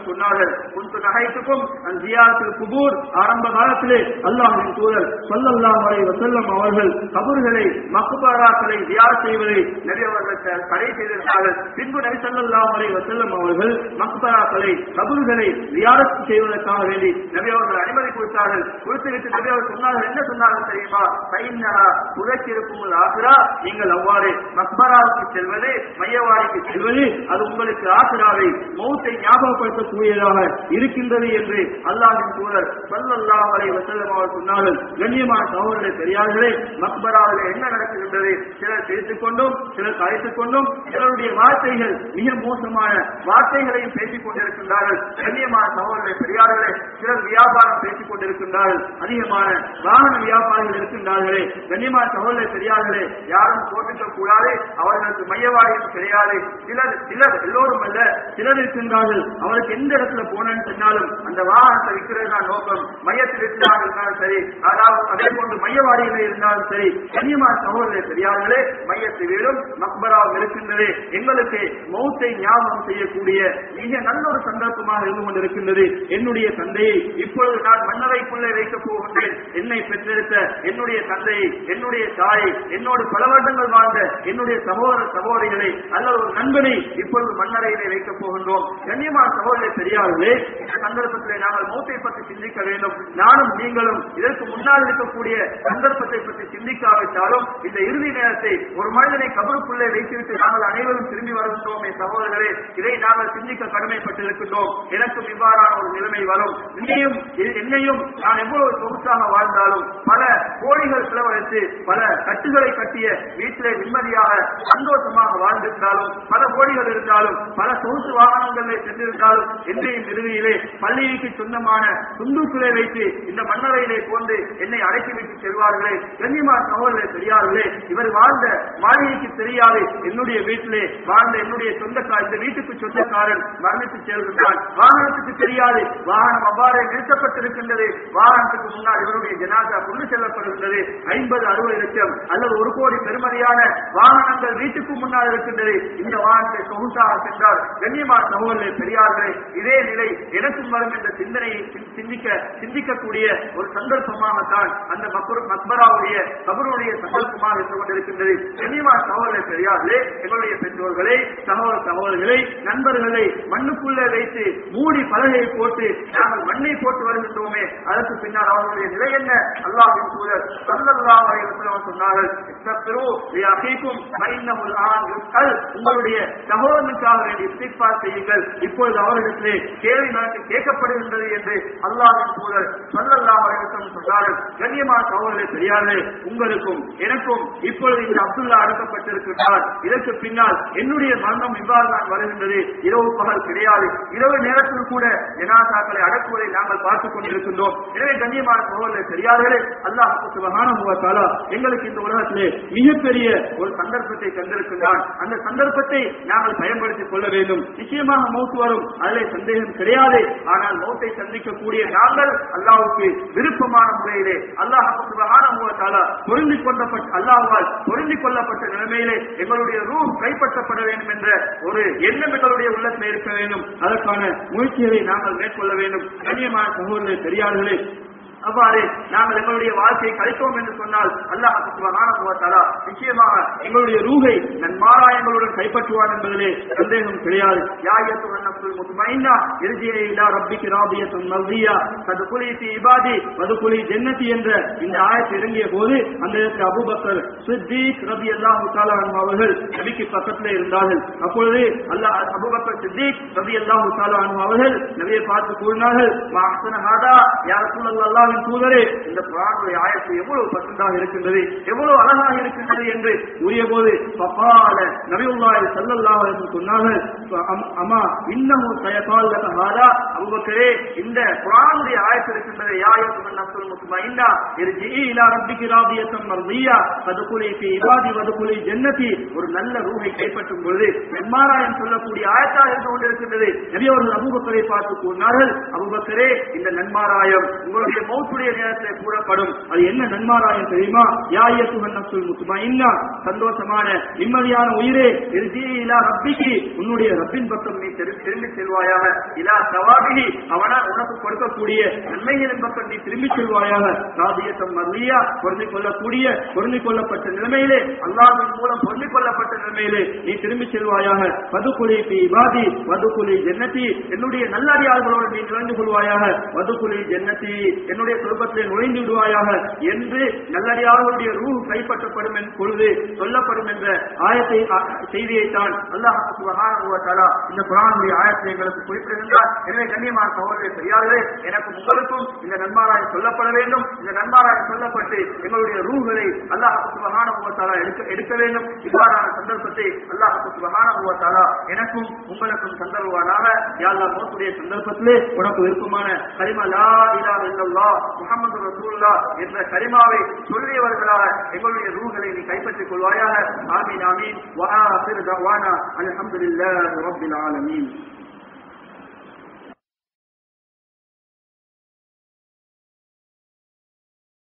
அவர்கள் சொன்னார்கள், குன்து நஹைத்துக்கும் அன் ஜியாரத்துல் குபூர், ஆரம்ப காலத்திலே அல்லாஹ்வின் தூதர் ஸல்லல்லாஹு அலைஹி வஸல்லம் அவர்கள் கபர்களை மக்பராக்களை ஜியாரத் செய்வதை நபி அவர்கள் தடை செய்திருந்தார்கள். பின்பு நபி ஸல்லல்லாஹு அலைஹி வஸல்லம் அவர்கள் மக்பராக்களை கபர்களை ஜியாரத் செய்வதற்காக வேண்டி நபி அவர்கள் அனுமதி கொடுத்தார்கள். கொடுத்துவிட்டு நபி அவர்கள் சொன்னார்கள், என்ன சொன்னார்கள் தெரியுமா? ஃபைன்னஹா துதக்கிருக்குமுல் ஆகிரா, நீங்கள் அவ்வாறு மக்பராவுக்கு செல்வது, மையவாடிக்கு செல்வது அது உங்களுக்கு ஆகிராவை மௌத்தை ஞாபகப்படுத்தக்கூடியதாக இருக்கின்றது என்று அல்லாஹ்வின் தூதர் ஸல்லல்லாஹு அலைஹி வஸல்லம் அவர்கள் சொன்னார்கள். கண்ணியமான சகோதரர்களே, பெரியார்களே, மக்பராவில் என்ன நடக்கின்றது? சிலர் பேசிக் கொண்டும் சிலர் கலைத்துக் கொண்டும் சிலருடைய வார்த்தைகள் மிக மோசமான வார்த்தைகளையும் பேசிக் கொண்டிருக்கின்றார்கள். கண்ணியமான சகோதரர்களே, பெரியார்களே, சிலர் வியாபாரம் பேசிக் கொண்டிருக்கின்றார்கள். அதிகமான வாகன வியாபாரிகள் இருக்கின்றார்களே. கண்ணியமான சகோதரர்களே, பெரியார்களே, யாரும் போட்டுக்க கூடாது, அவர்களுக்கு மையவாடியும் கிடையாது. சிலர் சிலர் எல்லோரும் அல்ல, சிலர் இருக்கின்றார்கள். அவருக்கு எந்த இடத்துல போனேன்னு சொன்னாலும் அந்த வாகனத்தை விற்கிறது தான் நோக்கம். மையத்தில் இருந்தாலும் இருந்தாலும் சரி, அதாவது அதே போன்று மையவாடிகளை இருந்தாலும் சரி. கண்ணியமான சகோதரர்களே, பெரியார்களே, மையத்து வீடும் மக்பராவும் இருக்கின்றது. எங்களுக்கு மௌத்தை ஞாபகம் செய்யக்கூடிய மிக நல்ல ஒரு சந்தர்ப்பமாக இருந்து கொண்டிருக்கின்றது. என்னுடைய தந்தையை இப்பொழுது நான் மன்னரைக்குள்ளே வைக்கப் போகின்றேன். என்னை பெற்றெடுத்த என்னுடைய தந்தையை, என்னுடைய தாயை, என்னோடு பல வருடங்கள் வாழ்ந்த என்னுடைய சகோதர சகோதரிகளை அல்லது ஒரு நண்பனை இப்பொழுது மன்னரையிலே வைக்கப் போகின்றோம். கண்ணியமான சகோதரர்களே, பெரியார்களே, இந்த சந்தர்ப்பத்திலே நாங்கள் மௌத்தை பற்றி சிந்திக்க வேண்டும். நானும் நீங்களும் இதற்கு முன்னால் இருக்கக்கூடிய சந்தர்ப்பத்தை பற்றி சிந்திக்காவிட்டாலும் இந்த இறுதி நேரத்தை ஒரு மனிதனை கபருக்குள்ளே வைத்துவிட்டு நாங்கள் அனைவரும் திரும்பி வருகின்றோமே சகோதரர்களே, இதை நாங்கள் சிந்திக்க கடமைப்பட்டிருக்கின்றோம். எனக்கும் இவ்வாறான ஒரு நிலைமை வரும். என்னையும் என்னையும் நான் எவ்வளவு சொகுசாக வாழ்ந்தாலும், பல கோடிகள் செலவழித்து பல கட்டுகளை கட்டிய வீட்டிலே நிம்மதியாக சந்தோஷமாக வாழ்ந்திருந்தாலும், பல கோடிகள் இருந்தாலும், பல சொகுசு வாகனங்களை சென்றிருந்தாலும், என்றையும் இறுதியிலே பள்ளிக்கு சொந்தமான துண்டுக்குள்ளே வைத்து இந்த மன்னரையிலே போன்று என்னை அடக்கிவிட்டு செல்வார்களே. கண்ணியமான சகோதரர்களே, பெரியார்களே, இவர் வாழ்ந்த மாளிகைக்கு தெரியாது, என்னுடைய வீட்டிலே வாழ்ந்த என்னுடைய சொந்தக்கார இந்த வீட்டுக்கு சொந்தக்காரன் மரணித்து செல்கின்றான். வாகனத்துக்கு தெரியாது, வாகனம் அவ்வாறே நிறுத்தப்பட்டிருக்கின்றது. வாகனத்துக்கு முன்னால் இவருடைய ஜனாதா கொண்டு செல்லப்படுகின்றது. ஐம்பது அறுபது லட்சம் அல்லது ஒரு கோடி பெருமதியான வாகனங்கள் வீட்டுக்கு முன்னால் இருக்கின்றது. இந்த வாகனத்தை சொகுசாக சென்றால் கண்ணியமான சகோதரர்களே, பெரியார்களே, இதே நிலை எனக்கும் வரும் என்ற சிந்தனையை சிந்திக்க சிந்திக்கக்கூடிய ஒரு சந்தர்ப்பமாகத்தான் அந்த மக்பராவுடைய கபருடைய சந்தர்ப்பமாக இருந்து கொண்டிருக்கின்றது. கண்ணியமான சகோதரர்களே, பெரியார்களே, எங்களுடைய பெற்றோர்களை, சகோதர சகோதரிகளை, நண்பர்களை மண்ணுக்குள்ளே வைத்து மூடி பலகையை போட்டு நாங்கள் மண்ணை போட்டு வருகின்றோமே, அதற்கு பின்னால் அவர்களுடைய நிலை என்ன? அல்லாஹ்வின் தூதர் ஸல்லல்லாஹு அலைஹி வஸல்லம் சொன்னார்கள், இஸ்தக்பிரு லிஅஹீக்கும் ஃபஇன்னஹுல் ஆன் யுஸ்அல், உங்களுடைய சகோதரனுக்காக வேண்டி இஸ்திக்பார் செய்யுங்கள், இப்பொழுது அவர்களிடத்திலே கேள்வி நமக்கு கேட்கப்படுகின்றது என்று அல்லாஹ்வின் தூதர் ஸல்லல்லாஹு அலைஹி வஸல்லம் சொன்னார்கள். கண்ணியமான சகோதரர்களே, பெரியார்களே, உங்களுக்கும் எனக்கும் இப்பொழுது இந்த அப்துல்லா அடக்கப்பட்டிருக்கிறார். இதற்கு பின்னால் என்னுடைய மரணம் இவ்வாறு தான் வருகின்றது. இரவு பகல் கிடையாது. இரவு நேரத்தில் கூட ஜனாசாக்களை அடக்குவதை நாங்கள் பார்த்துக் கொண்டிருக்கின்றோம். எனவே கண்ணியமான சகோதரர்களே, பெரியார்களே, அல்லாஹ் சுப்ஹானஹு வ தஆலா எங்களுக்கு இந்த உலகத்திலே மிகப்பெரிய ஒரு சந்தர்ப்பத்தை தந்திருக்கின்றான். அந்த சந்தர்ப்பத்தை நாங்கள் பயன்படுத்திக் கொள்ள வேண்டும். நிச்சயமாக மௌத் வரும், அதிலே சந்தேகம் கிடையாது. ஆனால் மௌத்தை சந்திக்கக்கூடிய நாங்கள் அல்லாஹ்வுக்கு விருப்பமான முறையிலே அல்லாஹ் சுப்ஹானஹு வ தஆலா பொருந்திக் கொள்ளப்பட்ட அல்லாஹ்வால் பொருந்திக் கொள்ளப்பட்ட நிலைமையிலே எங்களுடைய ரூஹ் கைப்பற்றப்பட வேண்டும் என்ற ஒரு எண்ணம் எங்களுடைய உள்ளத்தில் இருக்க வேண்டும். அதற்கான முயற்சிகளை நாங்கள் மேற்கொள்ள வேண்டும். கண்ணியமான சகோதரர்களே, பெரியார்களே, அவ்வாறு நாங்கள் எங்களுடைய வாழ்க்கையை கழித்தோம் என்று சொன்னால் அல்லாஹ் சுப்ஹானஹு வ தஆலா நிச்சயமாக எங்களுடைய ரூஹை நன்மாராயங்களுடன் கைப்பற்றுவான் என்பதிலே சந்தேகம் கிடையாது. யா அய்யுஹன் நஃப்ஸுல் முத்மஇன்னா இர்ஜிஇ இலா ரப்பிகி ராதியத்துன் மர்தியா ஃபதுகுலி ஃபீ இபாதி வதுகுலி ஜன்னதி என்ற இந்த ஆயத்து இறங்கிய போது அந்த இடத்தில் அபூபக்கர் சித்தீக் ரலியல்லாஹு தஆலா அன்ஹு அவர்கள் நபிக்கு பக்கத்தில் இருந்தார்கள். அப்பொழுது அல்லாஹ் அபூபக்கர் சித்தீக் ரலியல்லாஹு தஆலா அன்ஹு அவர்கள் நபியை பார்த்து கூறினார்கள், மா அஹ்ஸன ஹாதா யா ரசூலல்லாஹ் தூதரே, இந்த குர்ஆனுடைய ஆயத்து எவ்வளவு பசுந்தாக இருக்கின்றது, எவ்வளவு அழகாக இருக்கின்றது என்று கூறிய போது ஃபகால நபியுல்லாஹி ஸல்லல்லாஹு அலைஹி வஸல்லம் சொன்னார்கள், அம்மா இன்னஹு சயகால் லக ஹாதா, அபூபக்கரே, இந்த குர்ஆனுடைய ஆயத்து இருக்கின்றது, யா அய்யுஹன் நஃப்ஸுல் முத்மஇன்னா இர்ஜிஇ இலா ரப்பிகி ராதியத்துன் மர்தியா ஃபதுகுலி ஃபீ இபாதி வதுகுலி ஜன்னதி, ஒரு நல்ல ரூஹை கைப்பற்றும் பொழுது நன்மாராயம் சொல்லக்கூடிய ஆயத்தாக இருந்து கொண்டிருக்கின்றது. நபி அவர்கள் அபூபக்கரை பார்த்து கூறினார்கள், அபூபக்கரே, இந்த நன்மாராயம் உங்களுடைய மௌத்துடைய நேரத்தில் கூறப்படும். அது என்ன நன்மாராயம் தெரியுமா? யா அய்யுஹன் நஃப்ஸுல் முத்மஇன்னா, சந்தோஷமான நிம்மதியான உயிரே, இர்ஜி இலா ரப்பிகி, உன்னுடைய ரப்பின் பக்கம் நீ திரும்பி செல்வாயாக. இலா தவாபிஹி, அவனால் உனக்கு கொடுக்கக்கூடிய நன்மைகளின் பக்கம் நீ திரும்பி செல்வாயாக. ராதியத்தம் மர்லியா, பொருந்திக் கொள்ளக்கூடிய பொருந்திக் கொள்ளப்பட்ட நிலைமையிலே, அல்லாஹ்வின் மூலம் பொருந்திக் கொள்ளப்பட்ட நிலைமையிலே நீ திரும்பி செல்வாயாக. வதுகுலி ஃபீ இபாதி வதுகுலி ஜன்னதி, என்னுடைய நல்லடியார்களோடு நீ நுழைந்து கொள்வாயாக. வதுகுலி ஜன்னதி, என்னுடைய சொர்க்கத்திலே நுழைந்து விடுவாயாக என்று நல்லடியார்களுடைய ரூஹ் கைப்பற்றப்படும் என்ற பொழுது சொல்லப்படும் என்ற ஆயத்தை செய்தியைத்தான் அல்லாஹ் சுப்ஹானஹு வ தஆலா இந்த குர்ஆனுடைய ஆயத்தை எங்களுக்கு குறிப்பிடுகின்றார். எனவே கண்ணியமான சகோதரர்களே, பெரியார்களே, எனக்கும் உங்களுக்கும் இந்த நன்மாராயம் சொல்லப்பட வேண்டும். இந்த நன்மாராயம் சொல்லப்பட்டு எங்களுடைய ரூஹ்களை அல்லாஹ் சுப்ஹானஹு வ தஆலா எடுக்க எடுக்க வேண்டும். இவ்வாறான சந்தர்ப்பத்தை அல்லாஹ் சுப்ஹானஹு வ தஆலா எனக்கும் உங்களுக்கும் தந்தருவானாக. யா அல்லாஹ், மௌத்துடைய சந்தர்ப்பத்திலே உனக்கு விருப்பமான கலிமா லா இலாஹ இல்லல்லாஹ் முஹம்மது ரசூலுல்லாஹ் என்ற கலிமாவை சொல்லியவர்களாக எங்களுடைய ரூஹ்களை நீ கைப்பற்றிக் கொள்வாயாக. ஆமீன் ஆமீன். வ ஆகிரு தஅவானா அல்ஹம்துலில்லாஹி ரப்பில் ஆலமீன்.